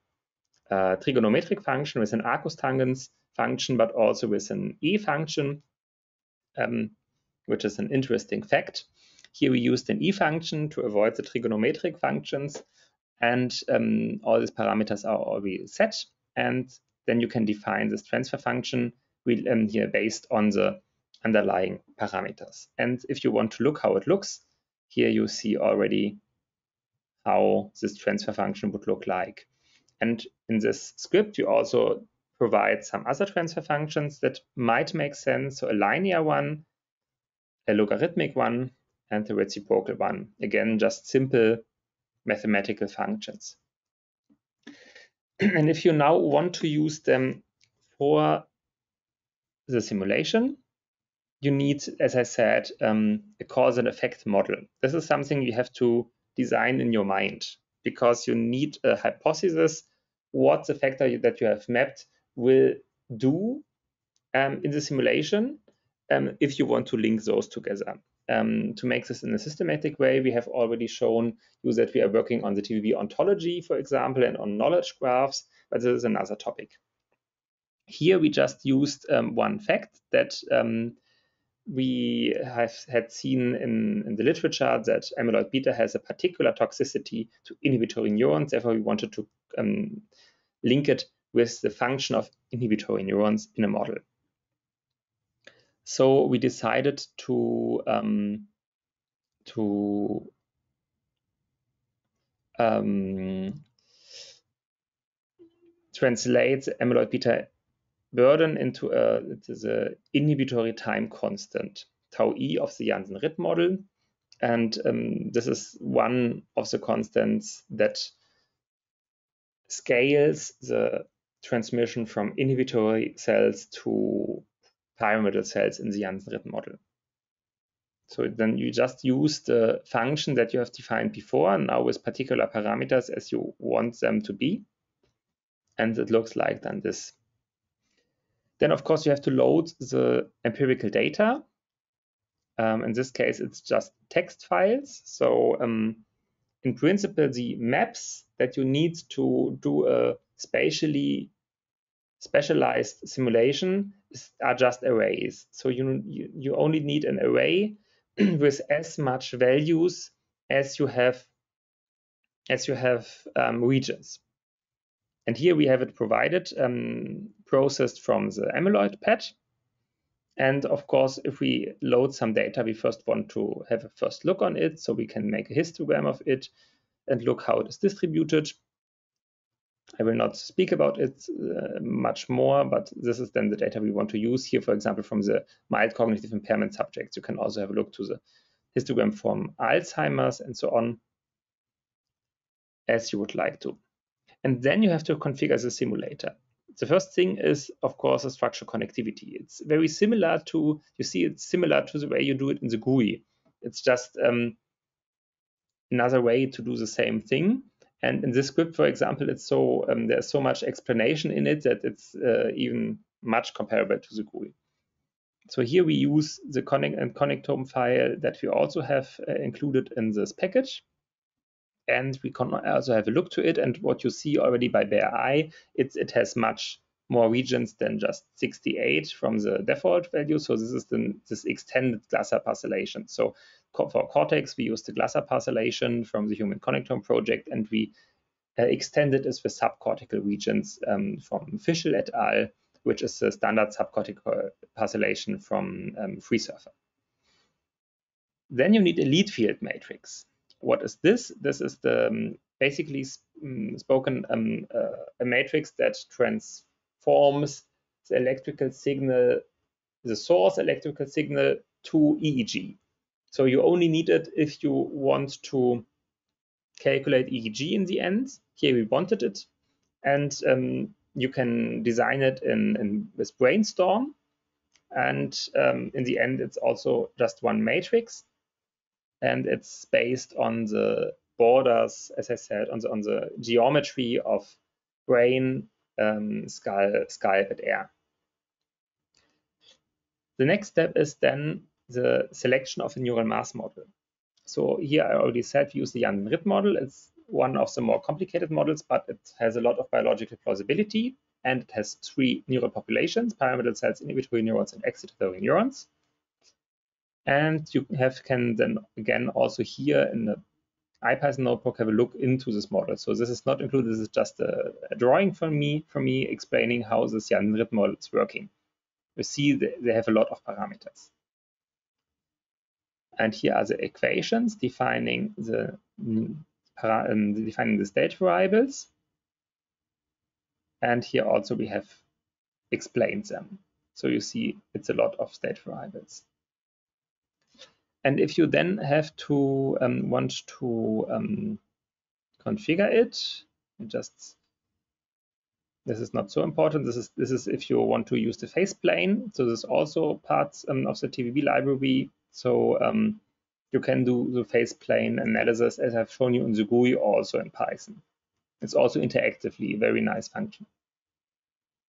a trigonometric function, with an arccos tangens function, but also with an E function, um, which is an interesting fact. Here we used an E function to avoid the trigonometric functions, and um, all these parameters are already set. And then you can define this transfer function um, here based on the underlying parameters. And if you want to look how it looks, here you see already how this transfer function would look like. And in this script, you also provide some other transfer functions that might make sense. So a linear one, a logarithmic one, and a reciprocal one. Again, just simple mathematical functions. And if you now want to use them for the simulation, you need, as I said, um, a cause and effect model. This is something you have to design in your mind, because you need a hypothesis what the factor that you have mapped will do um, in the simulation um, if you want to link those together. Um, to make this in a systematic way, we have already shown you that we are working on the T V B ontology, for example, and on knowledge graphs, but this is another topic. Here we just used um, one fact that um, we have had seen in, in the literature, that amyloid beta has a particular toxicity to inhibitory neurons. Therefore, we wanted to um, link it with the function of inhibitory neurons in a model. So we decided to um, to um, translate the amyloid beta burden into a, the inhibitory time constant, tau e of the Janssen-Ritt model. And um, this is one of the constants that scales the transmission from inhibitory cells to pyramidal cells in the Janssen-Ritt model. So then you just use the function that you have defined before, now with particular parameters as you want them to be. And it looks like then this. Then, of course, you have to load the empirical data. Um, in this case, it's just text files. So um, in principle, the maps that you need to do a spatially specialized simulation is, are just arrays. So you, you, you only need an array with as much values as you have as you have um, regions. And here we have it provided, um, processed from the amyloid P E T. And of course, if we load some data, we first want to have a first look on it, so we can make a histogram of it and look how it is distributed. I will not speak about it uh, much more, but this is then the data we want to use here, for example, from the mild cognitive impairment subjects. You can also have a look to the histogram from Alzheimer's and so on, as you would like to. And then you have to configure the simulator. The first thing is, of course, a structural connectivity. It's very similar to, you see, it's similar to the way you do it in the G U I. It's just um, another way to do the same thing. And in this script, for example, it's so um, there's so much explanation in it that it's uh, even much comparable to the G U I. So here we use the connect and connectome file that we also have uh, included in this package. And we can also have a look to it. And what you see already by bare eye, it's, it has much more regions than just sixty-eight from the default value. So this is the, this extended Glasser parcellation. So for cortex, we use the Glasser parcellation from the Human Connectome project, and we uh, extended this with subcortical regions um, from Fischl et al., which is the standard subcortical parcellation from um, FreeSurfer. Then you need a lead field matrix. What is this? This is the um, basically um, spoken um, uh, a matrix that transforms the electrical signal, the source electrical signal, to E E G. So you only need it if you want to calculate E E G in the end. Here we wanted it, and um, you can design it in, in with Brainstorm. And um, in the end, it's also just one matrix. And it's based on the borders, as I said, on the, on the geometry of brain, um, skull, skull, and air. The next step is then the selection of a neural mass model. So here I already said we use the Janssen-Ritt model. It's one of the more complicated models, but it has a lot of biological plausibility, and it has three neural populations: pyramidal cells, inhibitory neurons, and excitatory neurons. And you have can then again also here in the IPython notebook have a look into this model. So this is not included. This is just a, a drawing from me, from me explaining how this Janssen-Ritt model is working. You see they have a lot of parameters. And here are the equations defining the para, um, defining the state variables. And here also we have explained them. So you see it's a lot of state variables. And if you then have to um, want to um, configure it, just this is not so important. This is this is if you want to use the phase plane. So this is also parts um, of the T V B library. So um, you can do the phase plane analysis as I've shown you in the G U I, also in Python. It's also interactively a very nice function.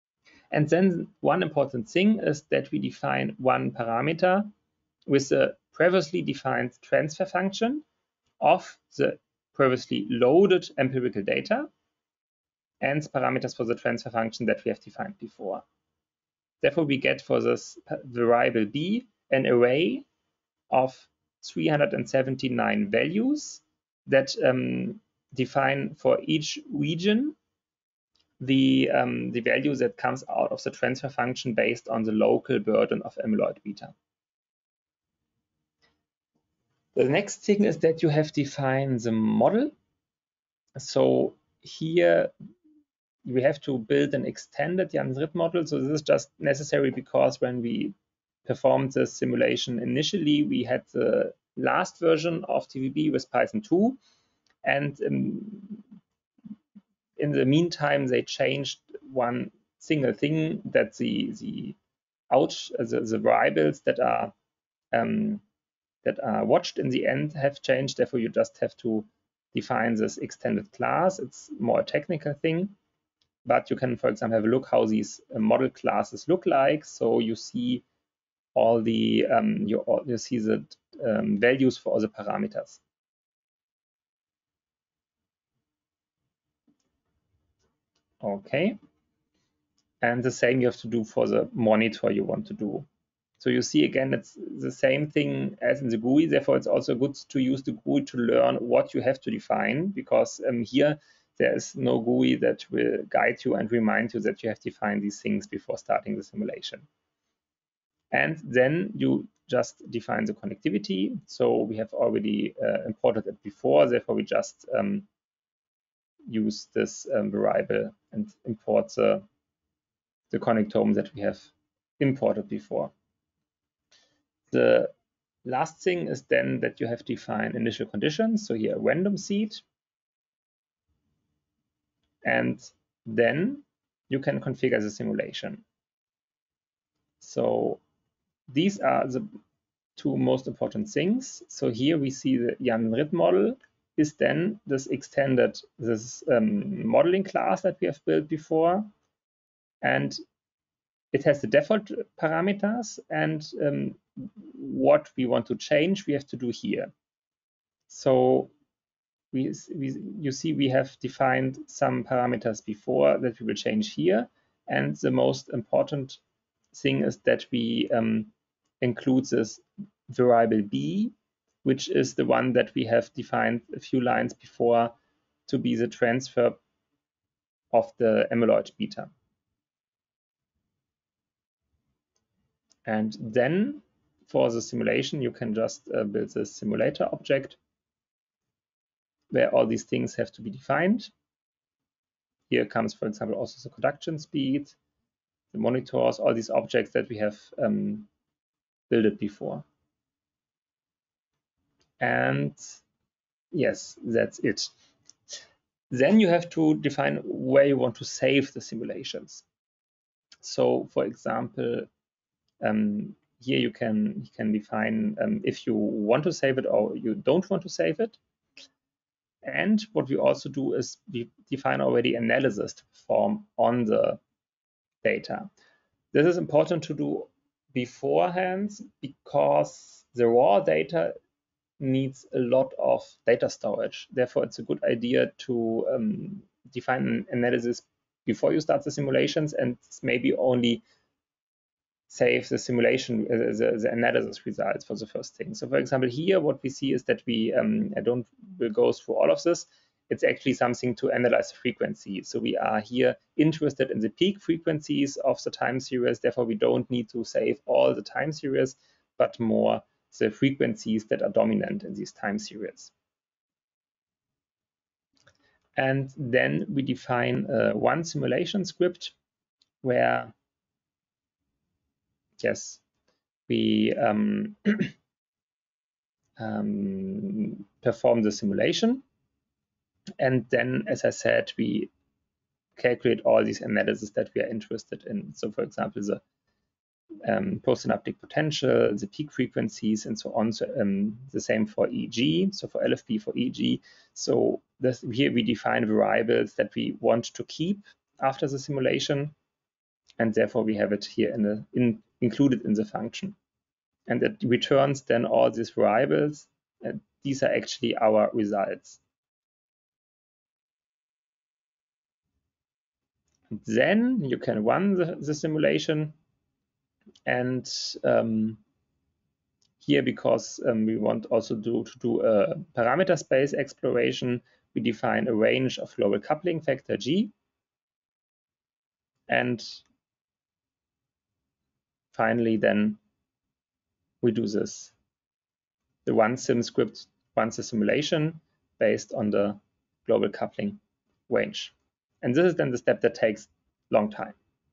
And then one important thing is that we define one parameter with a previously defined transfer function of the previously loaded empirical data and parameters for the transfer function that we have defined before. Therefore, we get for this variable b an array of three hundred seventy-nine values that um, define for each region the, um, the value that comes out of the transfer function based on the local burden of amyloid beta. The next thing is that you have defined the model. So here we have to build an extended Jan-Ritt model. So this is just necessary because when we performed the simulation initially, we had the last version of T V B with Python two. And um, in the meantime, they changed one single thing, that the, the, out, the, the variables that are, um, that are watched in the end have changed. Therefore, you just have to define this extended class. It's more a technical thing. But you can, for example, have a look how these model classes look like. So you see all the um, you, you see the um, values for all the parameters. Okay, and the same you have to do for the monitor you want to do. So you see again, it's the same thing as in the G U I. Therefore, it's also good to use the G U I to learn what you have to define, because um, here there is no G U I that will guide you and remind you that you have defined these things before starting the simulation. And then you just define the connectivity. So we have already uh, imported it before. Therefore, we just um, use this um, variable and import the, the connectome that we have imported before. The last thing is then that you have defined initial conditions. So here a random seed. And then you can configure the simulation. So these are the two most important things. So here we see the Jan-Ritt model is then this extended, this um, modeling class that we have built before. And it has the default parameters, and um, what we want to change, we have to do here. So we, we, you see we have defined some parameters before that we will change here. And the most important thing is that we um, include this variable b, which is the one that we have defined a few lines before to be the transfer of the amyloid beta. And then for the simulation, you can just uh, build the simulator object where all these things have to be defined. Here comes, for example, also the conduction speed, the monitors, all these objects that we have um, built it before. And yes, that's it. Then you have to define where you want to save the simulations. So, for example, um, here you can you can define um, if you want to save it or you don't want to save it. And what we also do is we define already analysis to perform on the data. This is important to do beforehand because the raw data needs a lot of data storage. Therefore, it's a good idea to um, define an analysis before you start the simulations, and maybe only save the simulation, uh, the, the analysis results for the first thing. So for example, here what we see is that we, um, I don't will go through all of this. It's actually something to analyze the frequency. So we are here interested in the peak frequencies of the time series. Therefore, we don't need to save all the time series, but more the frequencies that are dominant in these time series. And then we define uh, one simulation script where, yes, we um, um, perform the simulation. And then, as I said, we calculate all these analyses that we are interested in. So, for example, the um, postsynaptic potential, the peak frequencies, and so on. So, um, the same for E E G, so for L F B, for E E G. So this, here we define variables that we want to keep after the simulation, and therefore we have it here in the, in, included in the function. and it returns then all these variables. And these are actually our results. Then you can run the, the simulation, and um, here, because um, we want also do, to do a parameter space exploration, we define a range of global coupling factor G, and finally then we do this. The one sim script runs the simulation based on the global coupling range. And this is then the step that takes a long time.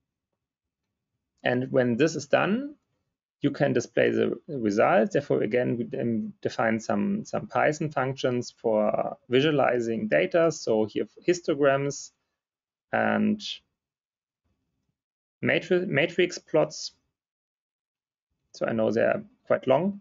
And when this is done, you can display the results. Therefore, again, we then define some, some Python functions for visualizing data. So here histograms and matrix, matrix plots. So I know they're quite long.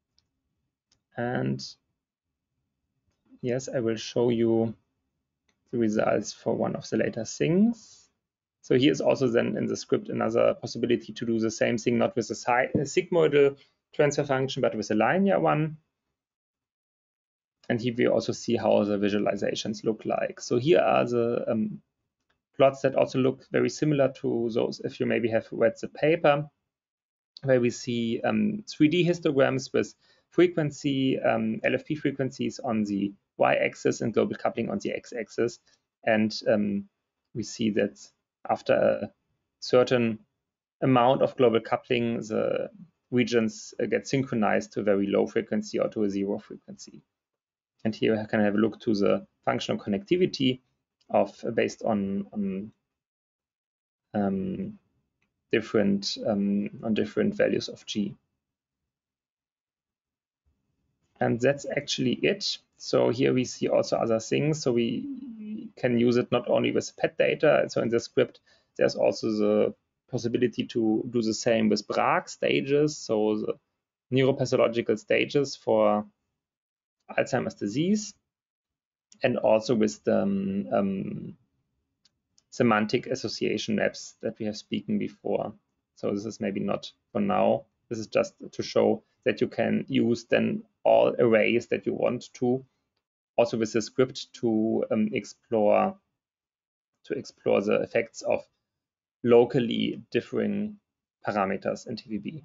And yes, I will show you the results for one of the later things. So here is also then in the script another possibility to do the same thing, not with a sigmoidal transfer function, but with a linear one. And here we also see how the visualizations look like. So here are the um, plots that also look very similar to those if you maybe have read the paper, where we see um, three D histograms with frequency, um, L F P frequencies on the y-axis and global coupling on the x-axis. And um, we see that after a certain amount of global coupling, the regions get synchronized to a very low frequency or to a zero frequency. And here I can have a look to the functional connectivity of based on, on um, different um, on different values of G. And that's actually it. So here we see also other things. So we can use it not only with P E T data. So in the script, there's also the possibility to do the same with Bragg stages. So the neuropathological stages for Alzheimer's disease, and also with the um, um, semantic association maps that we have spoken before. So this is maybe not for now. This is just to show that you can use then all arrays that you want to, also with the script to um, explore to explore the effects of locally differing parameters in T V B.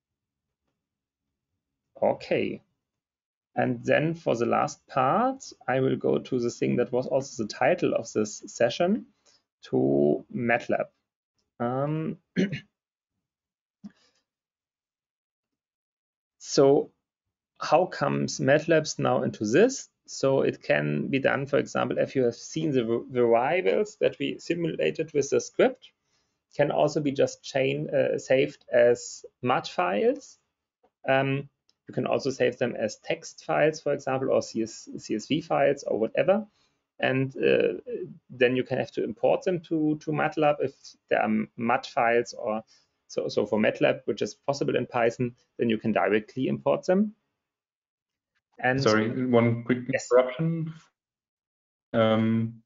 Okay. And then for the last part, I will go to the thing that was also the title of this session, to MATLAB. Um, so how comes MATLAB now into this? So it can be done, for example, if you have seen the variables that we simulated with the script, can also be just chain uh, saved as M A T files. Um, you can also save them as text files, for example, or C S V files or whatever. And uh, then you can have to import them to, to MATLAB if there are M A T files, or so, so for MATLAB, which is possible in Python, then you can directly import them. And sorry, one quick yes. interruption. Um,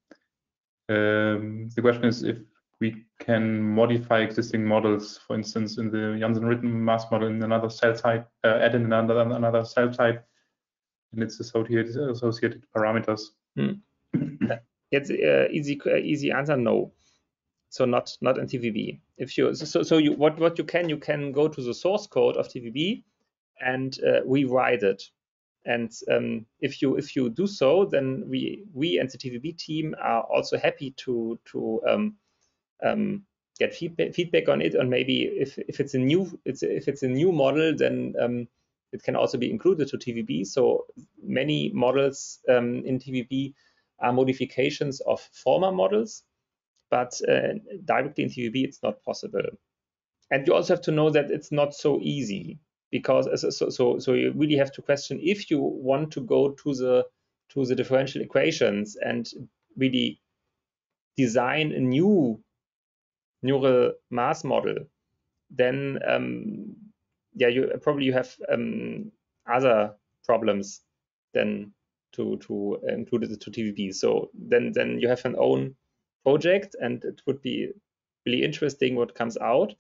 um, the question is if we can modify existing models, for instance, in the Janssen-written mass model in another cell type, uh, add in another another cell type, and its associated associated parameters. Hmm. It's uh, easy easy answer, no. So not not in T V B. If you so so you what what you can you can go to the source code of T V B and uh, rewrite it. And um, if you if you do so, then we we and the T V B team are also happy to to um, um, get feedback feedback on it. And maybe if if it's a new it's if it's a new model, then um, it can also be included to T V B. So many models um, in T V B are modifications of former models, but uh, directly in T V B it's not possible. And you also have to know that it's not so easy, because so so so you really have to question if you want to go to the to the differential equations and really design a new neural mass model, then um, yeah, you probably you have um, other problems than to to include it to T V B. So then then you have an own project, and it would be really interesting what comes out.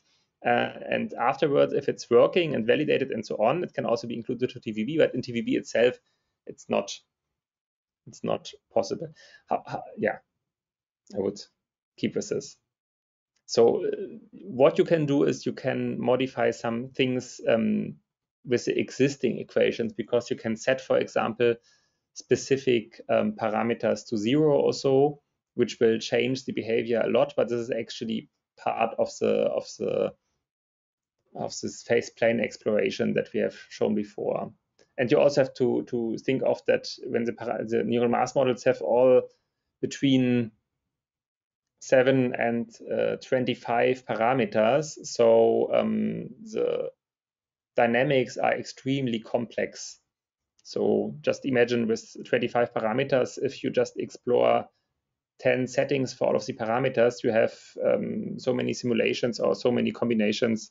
Uh, and afterwards, if it's working and validated and so on, it can also be included to T V B, but in T V B itself, it's not, it's not possible. How, how, yeah, I would keep with this. So uh, what you can do is you can modify some things um, with the existing equations, because you can set, for example, specific um, parameters to zero or so, which will change the behavior a lot, but this is actually part of the of the of this phase plane exploration that we have shown before. And you also have to to think of that when the, the neural mass models have all between seven and uh, twenty-five parameters, so um, the dynamics are extremely complex. So just imagine with twenty-five parameters, if you just explore ten settings for all of the parameters, you have um, so many simulations or so many combinations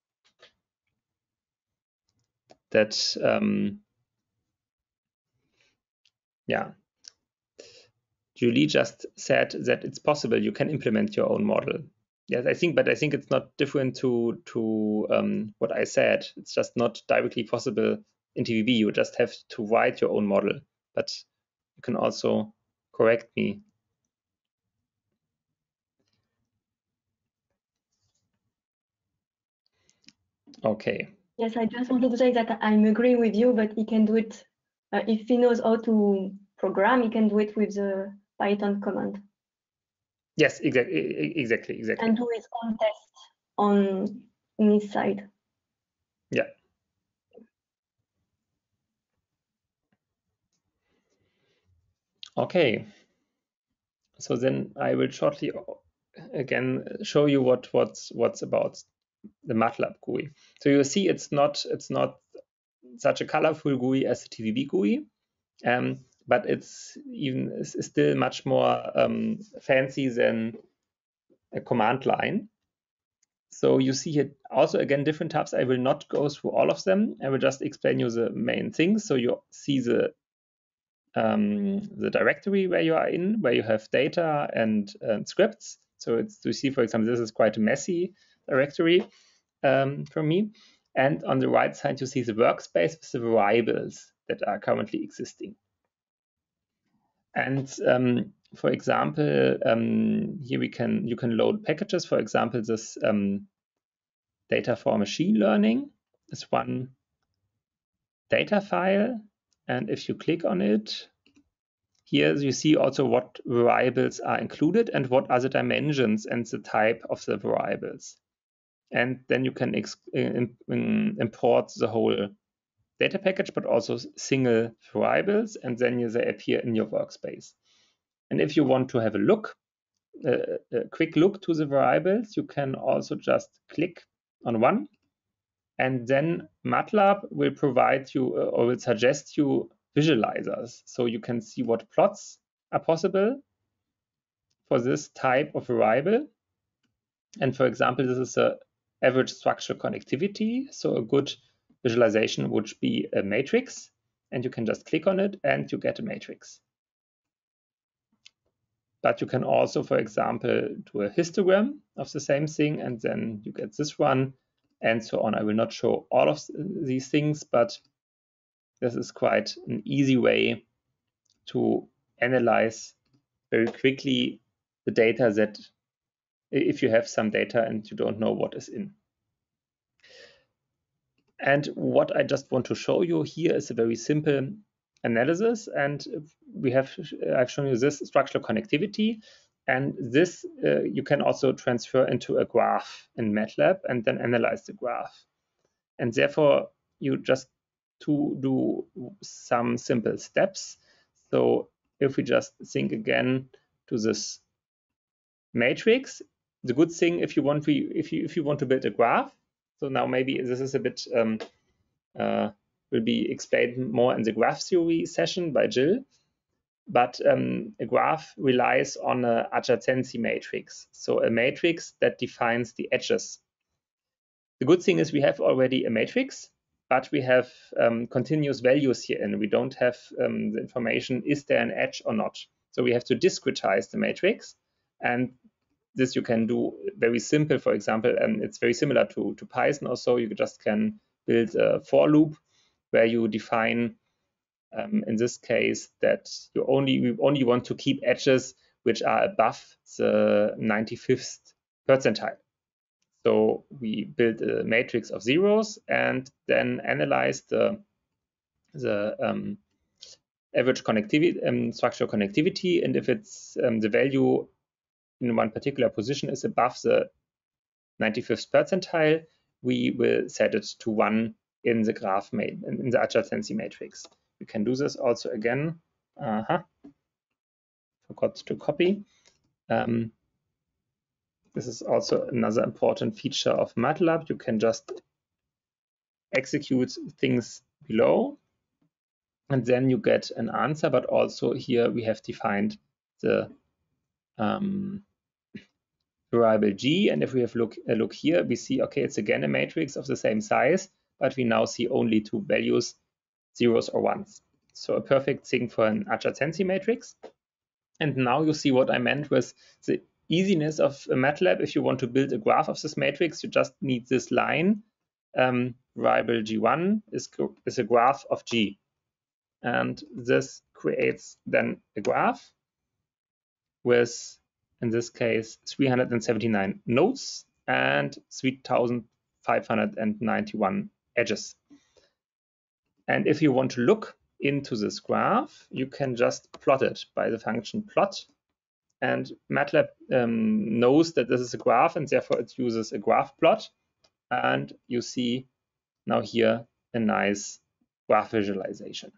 that, um, yeah. Julie just said that it's possible you can implement your own model. Yes, I think, but I think it's not different to to um, what I said. It's just not directly possible in T V B. You just have to write your own model, but you can also correct me. Okay. Yes, I just wanted to say that I'm agreeing with you, but he can do it uh, if he knows how to program. He can do it with the Python command. Yes, exactly, exactly, exactly. And do his own test on his side. Yeah. Okay. So then I will shortly again show you what what's what's about the MATLAB G U I. So you see, it's not it's not such a colorful G U I as the T V B G U I, um, but it's even it's still much more um, fancy than a command line. So you see here also again different tabs. I will not go through all of them. I will just explain you the main things. So you see the um, the directory where you are in, where you have data and, and scripts. So it's to see, for example, this is quite a messy directory um, for me. And on the right side, you see the workspace with the variables that are currently existing. And um, for example, um, here we can you can load packages. For example, this um, data for machine learning is one data file. And if you click on it, here you see also what variables are included and what are the dimensions and the type of the variables. And then you can import the whole data package, but also single variables, and then they appear in your workspace. And if you want to have a look, uh, a quick look to the variables, you can also just click on one, and then MATLAB will provide you uh, or will suggest you visualizers, so you can see what plots are possible for this type of variable. And for example, this is a average structural connectivity. So a good visualization would be a matrix, and you can just click on it and you get a matrix. But you can also, for example, do a histogram of the same thing, and then you get this one, and so on. I will not show all of these things, but this is quite an easy way to analyze very quickly the data that, if you have some data and you don't know what is in. And what I just want to show you here is a very simple analysis. And we have, I've shown you this structural connectivity. And this uh, you can also transfer into a graph in MATLAB and then analyze the graph. And therefore, you just to do some simple steps. So if we just think again to this matrix, the good thing if you want to, if you if you want to build a graph. So now maybe this is a bit um, uh, will be explained more in the graph theory session by Jill. But um, a graph relies on an adjacency matrix, so a matrix that defines the edges. The good thing is we have already a matrix, but we have um, continuous values here, and we don't have um, the information, is there an edge or not? So we have to discretize the matrix, and this you can do very simple. For example, and it's very similar to, to Python or so. You just can build a for loop where you define, um, in this case, that you only, you only want to keep edges which are above the ninety-fifth percentile. So we build a matrix of zeros and then analyze the, the um, average connectivity, um, structural connectivity, and if it's um, the value in one particular position is above the ninety-fifth percentile, we will set it to one in the graph main, in the adjacency matrix. We can do this also again. Uh-huh. Forgot to copy. Um, this is also another important feature of MATLAB. You can just execute things below, and then you get an answer. But also here we have defined the um, variable g, and if we have look a look here, we see, okay, it's again a matrix of the same size, but we now see only two values, zeros or ones. So a perfect thing for an adjacency matrix. And now you see what I meant with the easiness of MATLAB. If you want to build a graph of this matrix, you just need this line. Um, variable g one is, is a graph of g. And this creates then a graph with, in this case, three hundred seventy-nine nodes and three thousand five hundred ninety-one edges. And if you want to look into this graph, you can just plot it by the function plot. And MATLAB um, knows that this is a graph, and therefore it uses a graph plot. And you see now here a nice graph visualization.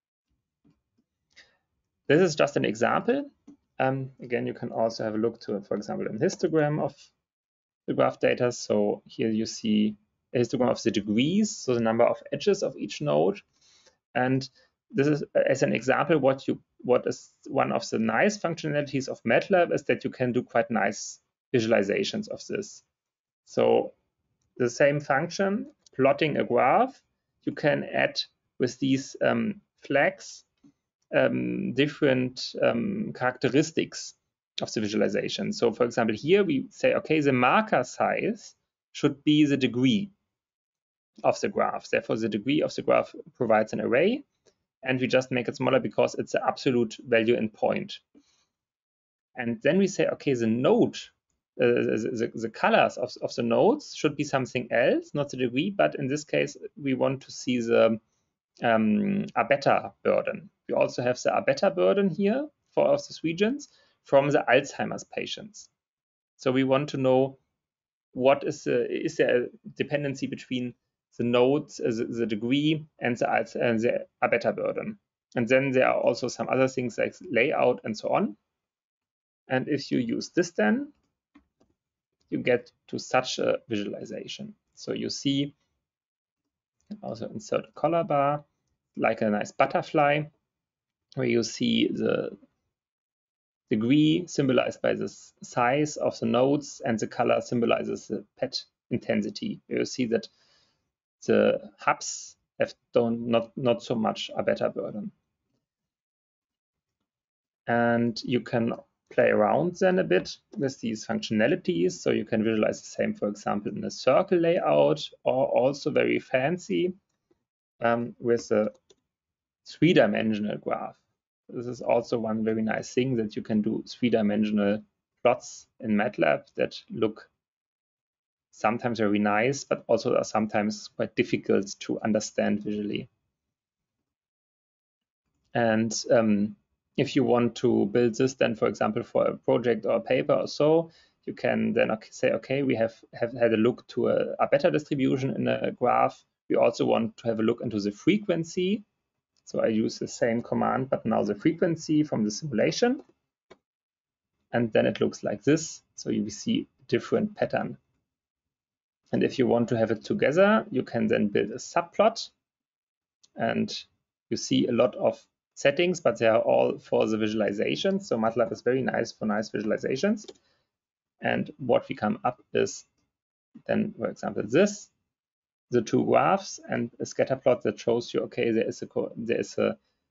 This is just an example. Um, again, you can also have a look to, for example, an histogram of the graph data. So here you see a histogram of the degrees, so the number of edges of each node. And this is, as an example, what you what is one of the nice functionalities of MATLAB is that you can do quite nice visualizations of this. So the same function, plotting a graph, you can add with these um, flags um, different um, characteristics of the visualization. So for example, here we say, okay, the marker size should be the degree of the graph. Therefore, the degree of the graph provides an array, and we just make it smaller because it's the absolute value in point. And then we say, okay, the node, uh, the, the, the colors of, of the nodes should be something else, not the degree, but in this case, we want to see the um, A-beta burden. We also have the A-beta burden here for all of these regions from the Alzheimer's patients. So we want to know what is the, is there a dependency between the nodes, uh, the, the degree, and the, uh, the A-beta burden. And then there are also some other things like layout and so on. And if you use this, then you get to such a visualization. So you see, also insert a color bar, like a nice butterfly, where you see the degree symbolized by the size of the nodes, and the color symbolizes the P E T intensity. You see that the hubs have don't not not so much A-beta burden. And you can play around then a bit with these functionalities. So you can visualize the same, for example, in a circle layout, or also very fancy um, with a three-dimensional graph. This is also one very nice thing, that you can do three-dimensional plots in MATLAB that look sometimes very nice, but also are sometimes quite difficult to understand visually. And um, if you want to build this then, for example, for a project or a paper or so, you can then say, okay, we have, have had a look to a, a beta distribution in a graph. We also want to have a look into the frequency. So I use the same command, but now the frequency from the simulation. And then it looks like this. So you see a different pattern. And if you want to have it together, you can then build a subplot. And you see a lot of settings, but they are all for the visualization. So MATLAB is very nice for nice visualizations. And what we come up is then, for example, this, the two graphs and a scatter plot that shows you, okay, there is a there is a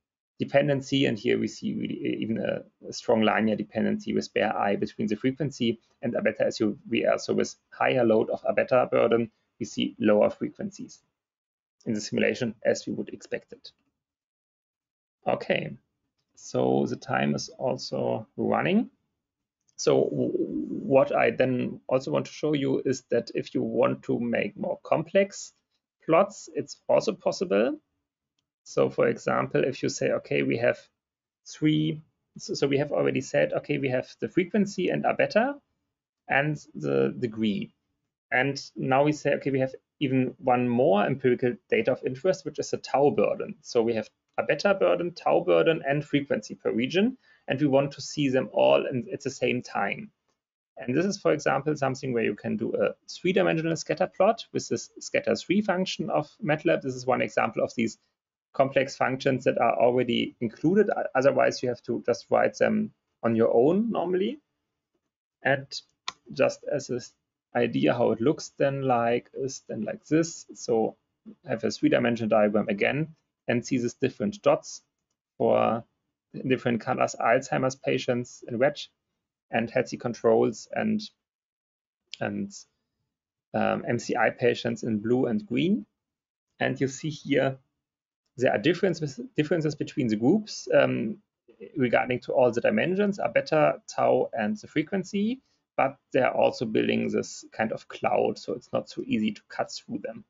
dependency, and here we see really even a, a strong linear dependency with bare I between the frequency and A beta S U V R. So with higher load of A beta burden, we see lower frequencies in the simulation as we would expect it. Okay, so the time is also running. So what I then also want to show you is that if you want to make more complex plots, it's also possible. So for example, if you say, okay, we have three, so, so we have already said, okay, we have the frequency and A beta and the degree. And now we say, okay, we have even one more empirical data of interest, which is the tau burden. So we have A beta burden, tau burden, and frequency per region, and we want to see them all in, at the same time. And this is, for example, something where you can do a three-dimensional scatter plot with this scatter three function of MATLAB. This is one example of these complex functions that are already included. Otherwise, you have to just write them on your own normally. And just as an idea how it looks then like is then like this. So I have a three-dimensional diagram again and see these different dots for different colors: Alzheimer's patients in red and healthy controls and and um, M C I patients in blue and green. And you see here there are differences differences between the groups um, regarding to all the dimensions, A beta, tau, and the frequency, but they're also building this kind of cloud, so it's not so easy to cut through them.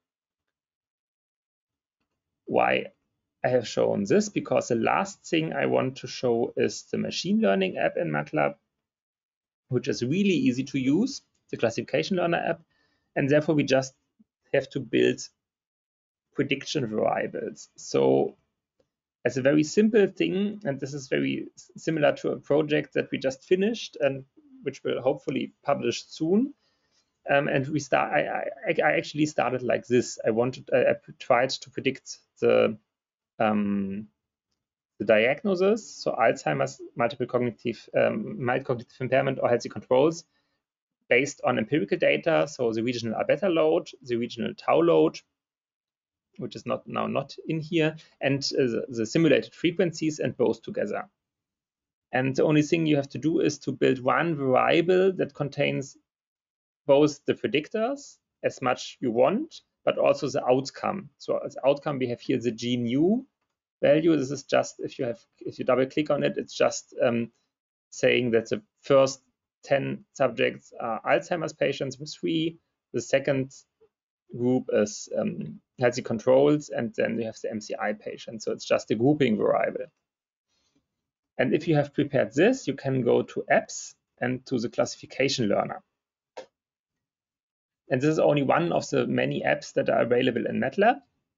Why I have shown this? Because the last thing I want to show is the machine learning app in MATLAB, which is really easy to use, the classification learner app, and therefore we just have to build prediction variables. So as a very simple thing, and this is very similar to a project that we just finished and which will hopefully publish soon. Um, and we start. I, I, I actually started like this. I wanted. I, I tried to predict the um, the diagnosis, so Alzheimer's, multiple cognitive, um, mild cognitive impairment, or healthy controls, based on empirical data. So the regional A beta load, the regional tau load, which is not now not in here, and uh, the, the simulated frequencies, and both together. And the only thing you have to do is to build one variable that contains both the predictors as much you want, but also the outcome. So as outcome, we have here the G nu value. This is just, if you have, if you double click on it, it's just um, saying that the first ten subjects are Alzheimer's patients with three. The second group is um, healthy controls, and then you have the M C I patients. So it's just a grouping variable. And if you have prepared this, you can go to apps and to the classification learner. And this is only one of the many apps that are available in MATLAB.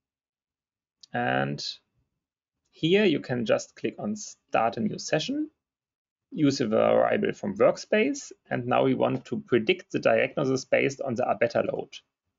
And here you can just click on Start a new session, use a variable from Workspace, and now we want to predict the diagnosis based on the A beta load.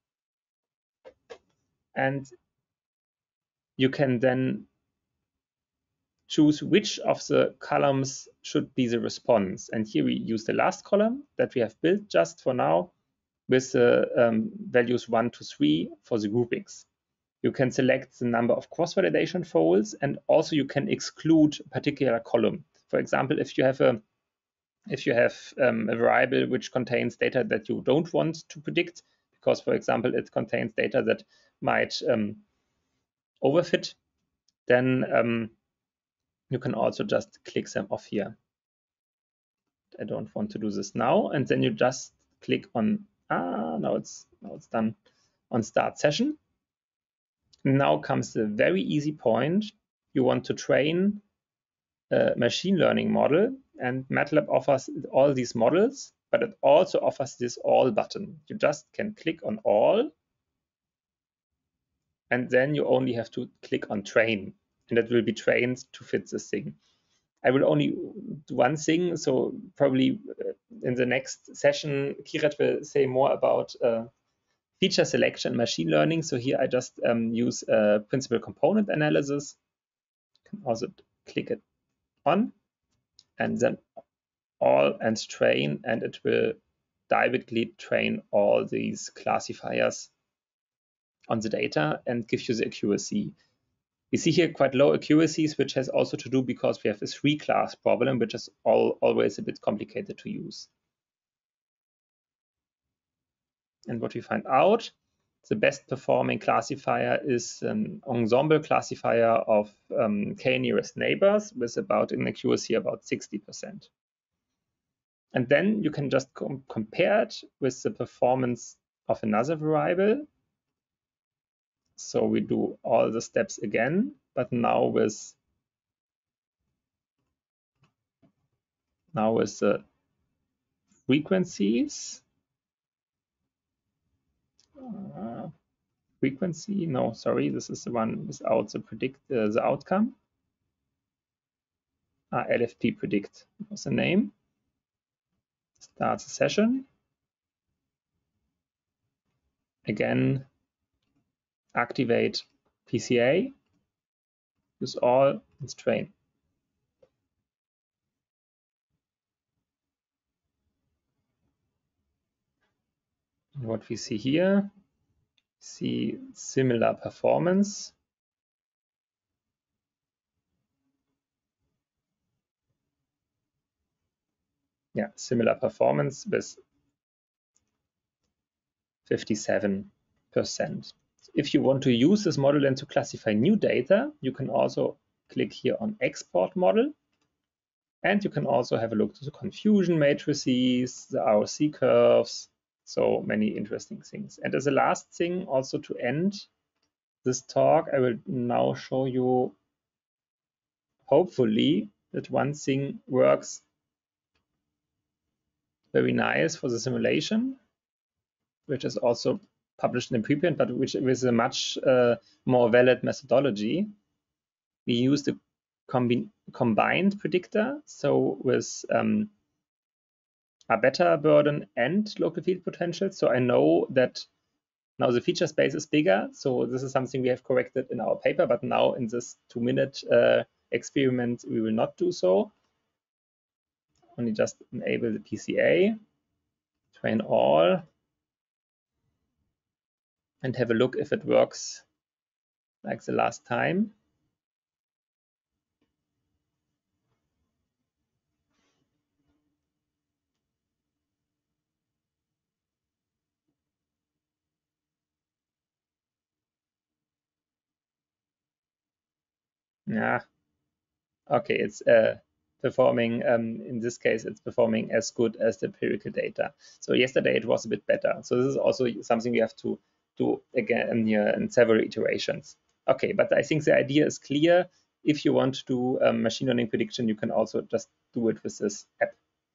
And you can then choose which of the columns should be the response. And here we use the last column that we have built just for now with the um, values one to three for the groupings. You can select the number of cross-validation folds, and also you can exclude a particular column. For example, if you have a if you have um, a variable which contains data that you don't want to predict, because, for example, it contains data that might um, overfit, then um, you can also just click them off here. I don't want to do this now, and then you just click on ah now it's now it's done on Start Session. Now comes the very easy point. You want to train a machine learning model, and MATLAB offers all these models, but it also offers this all button. You just can click on all, and then you only have to click on train, and it will be trained to fit this thing. I will only do one thing, so probably in the next session, Kirat will say more about uh, feature selection and machine learning. So here I just um, use a principal component analysis. You can also click it on, and then all and train, and it will directly train all these classifiers on the data and give you the accuracy. We see here quite low accuracies, which has also to do because we have a three class problem, which is all, always a bit complicated to use. And what we find out, the best performing classifier is an ensemble classifier of um, k nearest neighbors with about an accuracy about sixty percent. And then you can just com compare it with the performance of another variable. So we do all the steps again, but now with now with the frequencies. Uh, frequency, no, sorry, this is the one without the predict uh, the outcome. Ah, L F P predict was the name. Start the session. Again, activate P C A. Use all and train. And what we see here, see similar performance. Yeah, similar performance with fifty-seven percent. If you want to use this model and to classify new data, you can also click here on Export Model. And you can also have a look to the confusion matrices, the R O C curves, so many interesting things. And as a last thing, also to end this talk, I will now show you, hopefully, that one thing works very nice for the simulation, which is also published in the preprint, but which with a much uh, more valid methodology. We use the combi combined predictor, so with um, a beta burden and local field potential. So I know that now the feature space is bigger. So this is something we have corrected in our paper, but now in this two minute uh, experiment, we will not do so. Only just enable the P C A, train all, and have a look if it works like the last time. Yeah, okay, it's uh, performing, um, in this case, it's performing as good as the empirical data. So yesterday it was a bit better. So this is also something we have to do again here in several iterations. Okay, but I think the idea is clear. If you want to do um, machine learning prediction, you can also just do it with this app.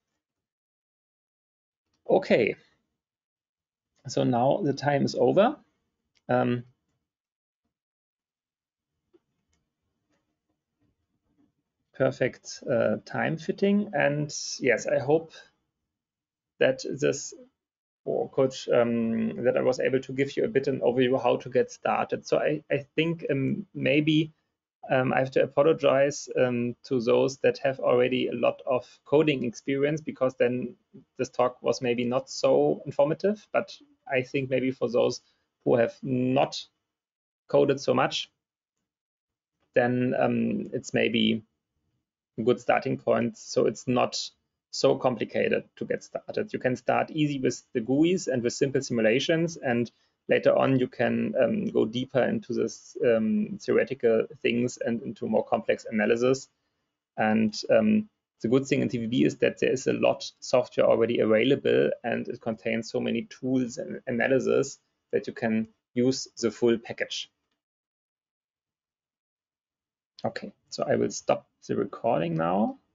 Okay, so now the time is over. Um, perfect uh, time fitting. And yes, I hope that this or could um, that I was able to give you a bit an overview how to get started. So I, I think um, maybe um, I have to apologize um, to those that have already a lot of coding experience, because then this talk was maybe not so informative. But I think maybe for those who have not coded so much, then um, it's maybe a good starting point. So it's not so complicated to get started. You can start easy with the G U Is and with simple simulations, and later on you can um, go deeper into this um, theoretical things and into more complex analysis. And um, the good thing in T V B is that there is a lot software already available, and it contains so many tools and analysis that you can use the full package. Okay, so I will stop the recording now.